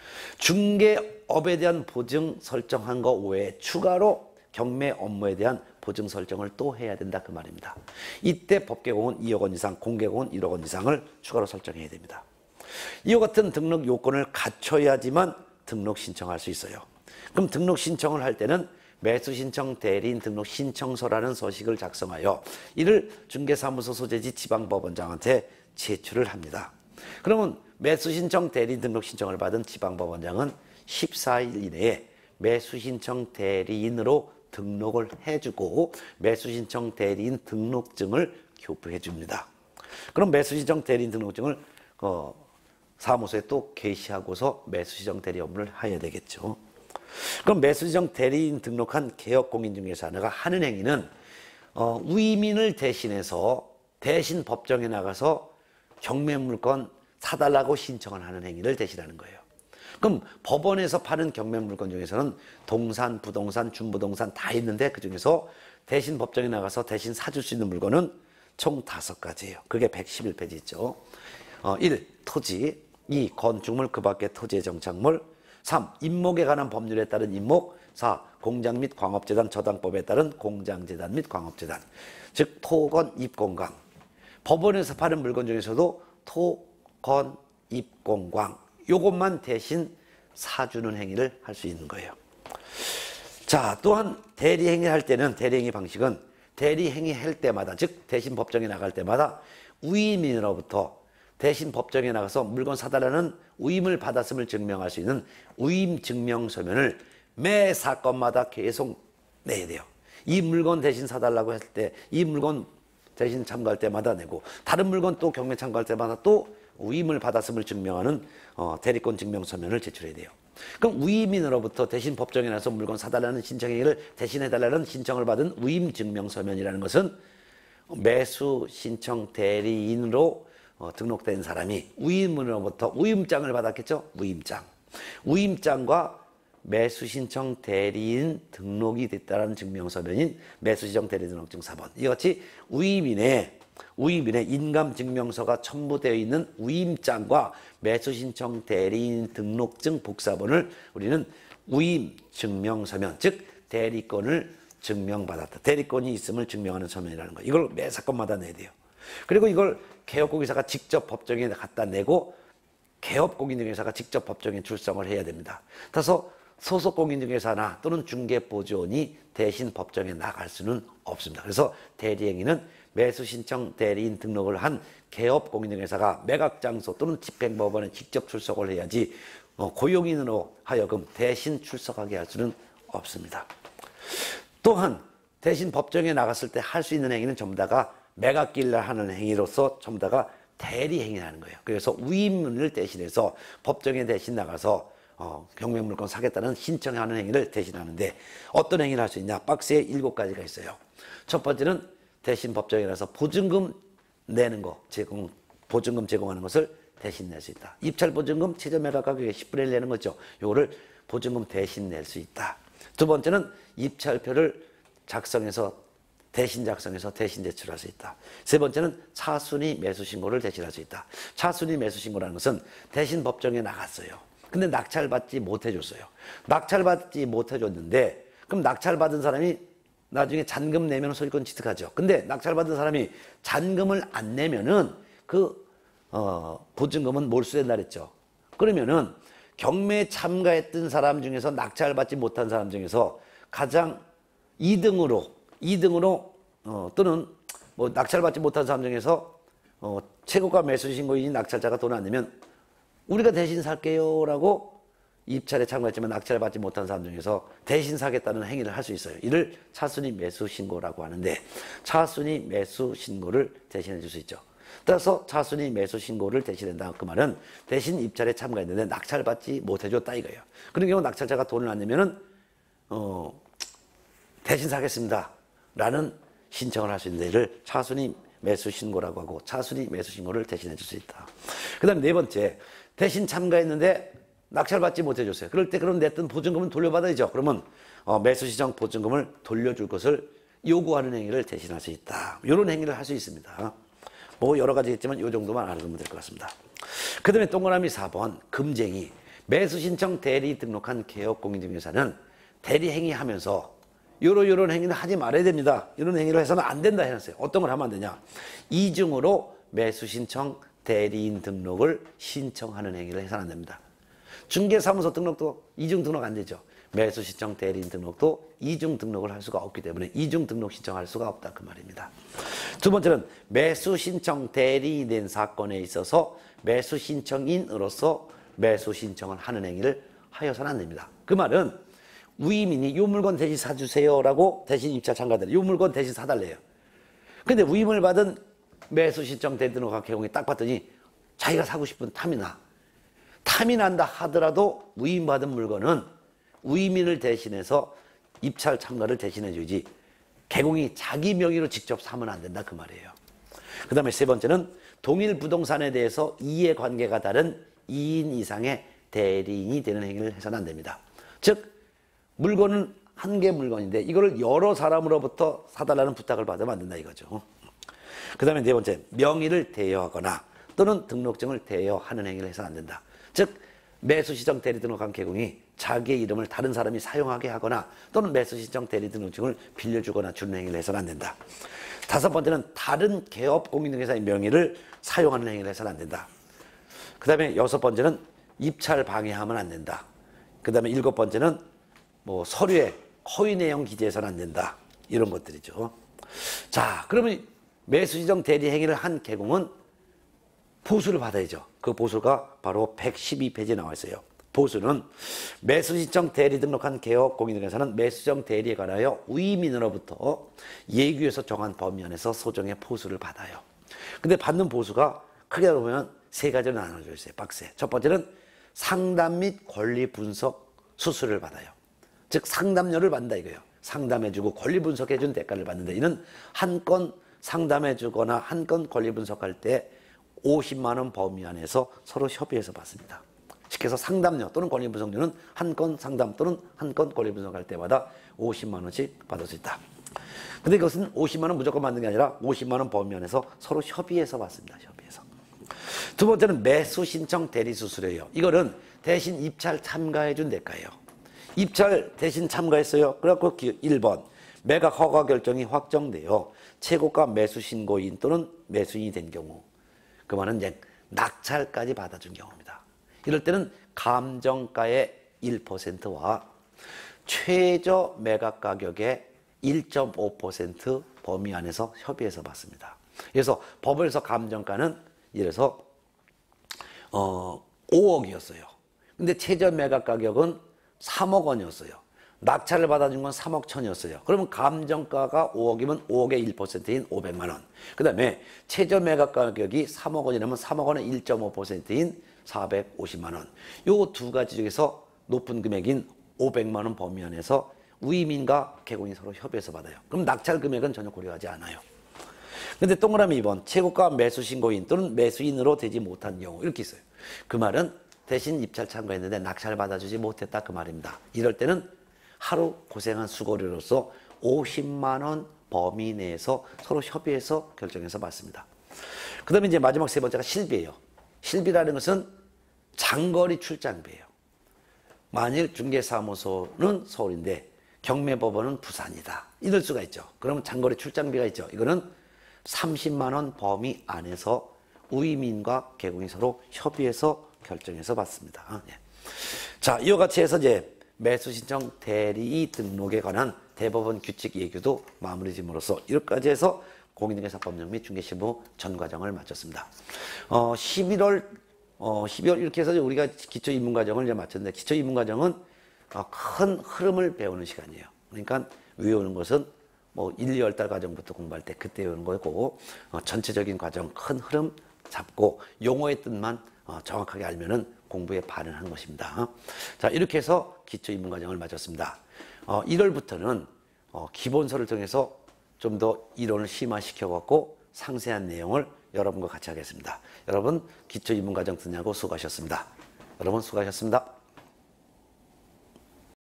중개업에 대한 보증 설정한 거 외에 추가로 경매 업무에 대한 보증 설정을 또 해야 된다 그 말입니다. 이때 법개공은 이억 원 이상, 공개공은 일억 원 이상을 추가로 설정해야 됩니다. 이와 같은 등록 요건을 갖춰야지만 등록 신청할 수 있어요. 그럼 등록 신청을 할 때는 매수신청 대리인 등록 신청서라는 서식을 작성하여 이를 중개사무소 소재지 지방법원장한테 제출을 합니다. 그러면 매수신청 대리인 등록 신청을 받은 지방법원장은 십사 일 이내에 매수신청 대리인으로 등록을 해주고 매수신청 대리인 등록증을 교부해 줍니다. 그럼 매수신청 대리인 등록증을 어, 사무소에 또 게시하고서 매수신청 대리 업무를 해야 되겠죠. 그럼 매수신청 대리인 등록한 개업공인중개사가 하는 행위는 어, 위민을 대신해서 대신 법정에 나가서 경매 물건 사달라고 신청을 하는 행위를 대신하는 거예요. 그럼 법원에서 파는 경매 물건 중에서는 동산, 부동산, 준부동산 다 있는데 그중에서 대신 법정에 나가서 대신 사줄 수 있는 물건은 총 다섯 가지예요. 그게 백십일 페이지 있죠. 어, 일. 토지, 이. 건축물 그 밖의 토지의 정착물, 삼. 임목에 관한 법률에 따른 임목, 사. 공장 및 광업재단 저당법에 따른 공장재단 및 광업재단, 즉 토건, 입공광. 법원에서 파는 물건 중에서도 토, 건, 입공광 요것만 대신 사주는 행위를 할 수 있는 거예요. 자, 또한 대리행위 할 때는 대리행위 방식은 대리행위 할 때마다 즉 대신 법정에 나갈 때마다 위임인으로부터 대신 법정에 나가서 물건 사달라는 위임을 받았음을 증명할 수 있는 위임 증명서면을 매 사건마다 계속 내야 돼요. 이 물건 대신 사달라고 했을 때 이 물건 대신 참가할 때마다 내고 다른 물건 또 경매 참가할 때마다 또 위임을 받았음을 증명하는 어, 대리권 증명서면을 제출해야 돼요. 그럼 위임인으로부터 대신 법정에 나서 물건 사달라는 신청행위를 대신해달라는 신청을 받은 위임 증명서면이라는 것은 매수 신청 대리인으로 어, 등록된 사람이 위임으로부터 위임장을 받았겠죠? 위임장. 위임장과 매수신청 대리인 등록이 됐다는 증명서면인 매수신청 대리등록증 사 번. 이같이 위임인의 위임인의 인감증명서가 첨부되어 있는 위임장과 매수신청 대리인 등록증 복사본을 우리는 위임증명서면, 즉 대리권을 증명받았다. 대리권이 있음을 증명하는 서면이라는 거. 이걸 매 사건마다 내야 돼요. 그리고 이걸 개업공인사가 직접 법정에 갖다 내고 개업공인중개사가 직접 법정에 출석을 해야 됩니다. 따라서 소속공인중개사나 또는 중개보조원이 대신 법정에 나갈 수는 없습니다. 그래서 대리행위는 매수신청 대리인 등록을 한 개업공인중개사가 매각장소 또는 집행법원에 직접 출석을 해야지 어, 고용인으로 하여금 대신 출석하게 할 수는 없습니다. 또한 대신 법정에 나갔을 때 할 수 있는 행위는 전부 다가 매각기일 날 하는 행위로서 전부 다가 대리행위라는 거예요. 그래서 위임을 대신해서 법정에 대신 나가서 어, 경매물건 사겠다는 신청하는 행위를 대신하는데 어떤 행위를 할 수 있냐? 박스에 일곱 가지가 있어요. 첫 번째는 대신 법정에 나가서 보증금 내는 거, 제공, 보증금 제공하는 것을 대신 낼 수 있다. 입찰 보증금 최저 매각 가격의 십분의 일 내는 거죠. 요거를 보증금 대신 낼 수 있다. 두 번째는 입찰표를 작성해서 대신 작성해서 대신 제출할 수 있다. 세 번째는 차순위 매수 신고를 대신할 수 있다. 차순위 매수 신고라는 것은 대신 법정에 나갔어요. 근데 낙찰받지 못해줬어요. 낙찰받지 못해줬는데 그럼 낙찰받은 사람이 나중에 잔금 내면 소유권 취득하죠. 근데 낙찰받은 사람이 잔금을 안 내면은 그 어, 보증금은 몰수된다 그랬죠. 그러면은 경매에 참가했던 사람 중에서 낙찰받지 못한 사람 중에서 가장 이 등으로 이 등으로 어, 또는 뭐 낙찰받지 못한 사람 중에서 어, 최고가 매수 신고인 낙찰자가 돈을 안 내면 우리가 대신 살게요 라고 입찰에 참가했지만 낙찰을 받지 못한 사람 중에서 대신 사겠다는 행위를 할 수 있어요. 이를 차순위 매수 신고라고 하는데 차순위 매수 신고를 대신해 줄 수 있죠. 따라서 차순위 매수 신고를 대신한다. 그 말은 대신 입찰에 참가했는데 낙찰받지 못해줬다 이거예요. 그런 경우 낙찰자가 돈을 안 내면은 어, 대신 사겠습니다 라는 신청을 할 수 있는 데를 차순위 매수 신고라고 하고 차순위 매수 신고를 대신해 줄 수 있다. 그 다음에 네 번째, 대신 참가했는데 낙찰받지 못해줬어요. 그럴 때 그럼 냈던 보증금은 돌려받아야죠. 그러면 어, 매수시장 보증금을 돌려줄 것을 요구하는 행위를 대신할 수 있다. 이런 행위를 할 수 있습니다. 뭐 여러 가지 있지만 이 정도만 알아두면 될 것 같습니다. 그 다음에 동그라미 사 번 금쟁이. 매수신청 대리 등록한 개업공인중개사는 대리행위 하면서 요런 요런 행위는 하지 말아야 됩니다. 이런 행위를 해서는 안 된다 해놨어요. 어떤 걸 하면 안 되냐? 이중으로 매수신청 대리인 등록을 신청하는 행위를 해서는 안 됩니다. 중개사무소 등록도 이중 등록 안 되죠. 매수신청 대리인 등록도 이중 등록을 할 수가 없기 때문에 이중 등록 신청할 수가 없다 그 말입니다. 두 번째는 매수신청 대리인 된 사건에 있어서 매수신청인으로서 매수신청을 하는 행위를 하여서는 안 됩니다. 그 말은 위임인이 요 물건 대신 사주세요 라고 대신 입찰 참가들 요 물건 대신 사달래요. 근데 위임을 받은 매수신청 대리 등록한 개공이 딱 봤더니 자기가 사고 싶은 탐이 나. 탐이 난다 하더라도 위임받은 물건은 위임인을 대신해서 입찰 참가를 대신해 주지 개공이 자기 명의로 직접 사면 안 된다 그 말이에요. 그 다음에 세 번째는 동일 부동산에 대해서 이해관계가 다른 이 인 이상의 대리인이 되는 행위를 해서는 안 됩니다. 즉 물건은 한 개 물건인데 이거를 여러 사람으로부터 사달라는 부탁을 받으면 안 된다 이거죠. 그 다음에 네 번째, 명의를 대여하거나 또는 등록증을 대여하는 행위를 해서는 안 된다. 즉 매수시청 대리등록한 개공이 자기의 이름을 다른 사람이 사용하게 하거나 또는 매수시청 대리등록증을 빌려주거나 주는 행위를 해서는 안 된다. 다섯 번째는 다른 개업 공인중개사의 명의를 사용하는 행위를 해서는 안 된다. 그 다음에 여섯 번째는 입찰 방해하면 안 된다. 그 다음에 일곱 번째는 뭐 서류에 허위 내용 기재해서는 안 된다. 이런 것들이죠. 자, 그러면 매수시청 대리 행위를 한 개공은 보수를 받아야죠. 그 보수가 바로 백십이 페이지에 나와 있어요. 보수는 매수시청 대리 등록한 개업 공인중개사는 매수시청 대리에 관하여 위임인으로부터 예규에서 정한 범위 안에서 소정의 보수를 받아요. 근데 받는 보수가 크게 보면 세 가지로 나눠져 있어요. 박스에. 첫 번째는 상담 및 권리 분석 수수료를 받아요. 즉 상담료를 받는다 이거예요. 상담해주고 권리 분석해준 대가를 받는다. 이는 한 건 상담해주거나 한 건 권리 분석할 때 오십만 원 범위 안에서 서로 협의해서 받습니다. 쉽게 해서 상담료 또는 권리 분석료는 한 건 상담 또는 한 건 권리 분석할 때마다 오십만 원씩 받을 수 있다. 근데 그것은 오십만 원 무조건 받는 게 아니라 오십만 원 범위 안에서 서로 협의해서 받습니다. 협의해서. 두 번째는 매수 신청 대리 수수료예요. 이거는 대신 입찰 참가해 준 대가예요. 입찰 대신 참가했어요. 그래갖고 일 번 매각 허가 결정이 확정되어 최고가 매수 신고인 또는 매수인이 된 경우, 그 말은 이제 낙찰까지 받아준 경우입니다. 이럴 때는 감정가의 일 퍼센트와 최저 매각 가격의 일 점 오 퍼센트 범위 안에서 협의해서 받습니다. 그래서 법원에서 감정가는 예를 들어서 어, 오억이었어요. 근데 최저 매각 가격은 삼억 원이었어요. 낙찰을 받아준 건 삼억 천이었어요. 그러면 감정가가 오억이면 오억의 일 퍼센트인 오백만 원. 그 다음에 최저 매각 가격이 삼억 원이라면 삼억 원의 일 점 오 퍼센트인 사백오십만 원. 요 두 가지 중에서 높은 금액인 오백만 원 범위 안에서 우이민과 개공이 서로 협의해서 받아요. 그럼 낙찰 금액은 전혀 고려하지 않아요. 근데 동그라미 이 번 최고가 매수 신고인 또는 매수인으로 되지 못한 경우 이렇게 있어요. 그 말은 대신 입찰 참가했는데 낙찰 받아주지 못했다 그 말입니다. 이럴 때는 하루 고생한 수고료로서 오십만 원 범위 내에서 서로 협의해서 결정해서 받습니다. 그 다음에 이제 마지막 세 번째가 실비예요. 실비라는 것은 장거리 출장비예요. 만일 중개사무소는 서울인데 경매법원은 부산이다. 이럴 수가 있죠. 그러면 장거리 출장비가 있죠. 이거는 삼십만 원 범위 안에서 우이민과 개공이 서로 협의해서 결정해서 받습니다. 예. 자, 이와 같이 해서 이제 매수 신청 대리 등록에 관한 대법원 규칙 예규도 마무리 짓으로써 이렇게까지 해서 공인중개사 법령 및 중개실무 전 과정을 마쳤습니다. 어, 십일월, 어, 십이월 이렇게 해서 우리가 기초 입문 과정을 이제 마쳤는데, 기초 입문 과정은 어, 큰 흐름을 배우는 시간이에요. 그러니까 외우는 것은 뭐 일, 이월 달 과정부터 공부할 때 그때 외우는 거고, 어, 전체적인 과정 큰 흐름 잡고 용어의 뜻만 어, 정확하게 알면은 공부에 반응한 것입니다. 자, 이렇게 해서 기초 입문 과정을 마쳤습니다. 어, 일월부터는 어, 기본서를 통해서 좀 더 이론을 심화시켜 갖고 상세한 내용을 여러분과 같이 하겠습니다. 여러분 기초 입문 과정 듣냐고 수고하셨습니다. 여러분 수고하셨습니다.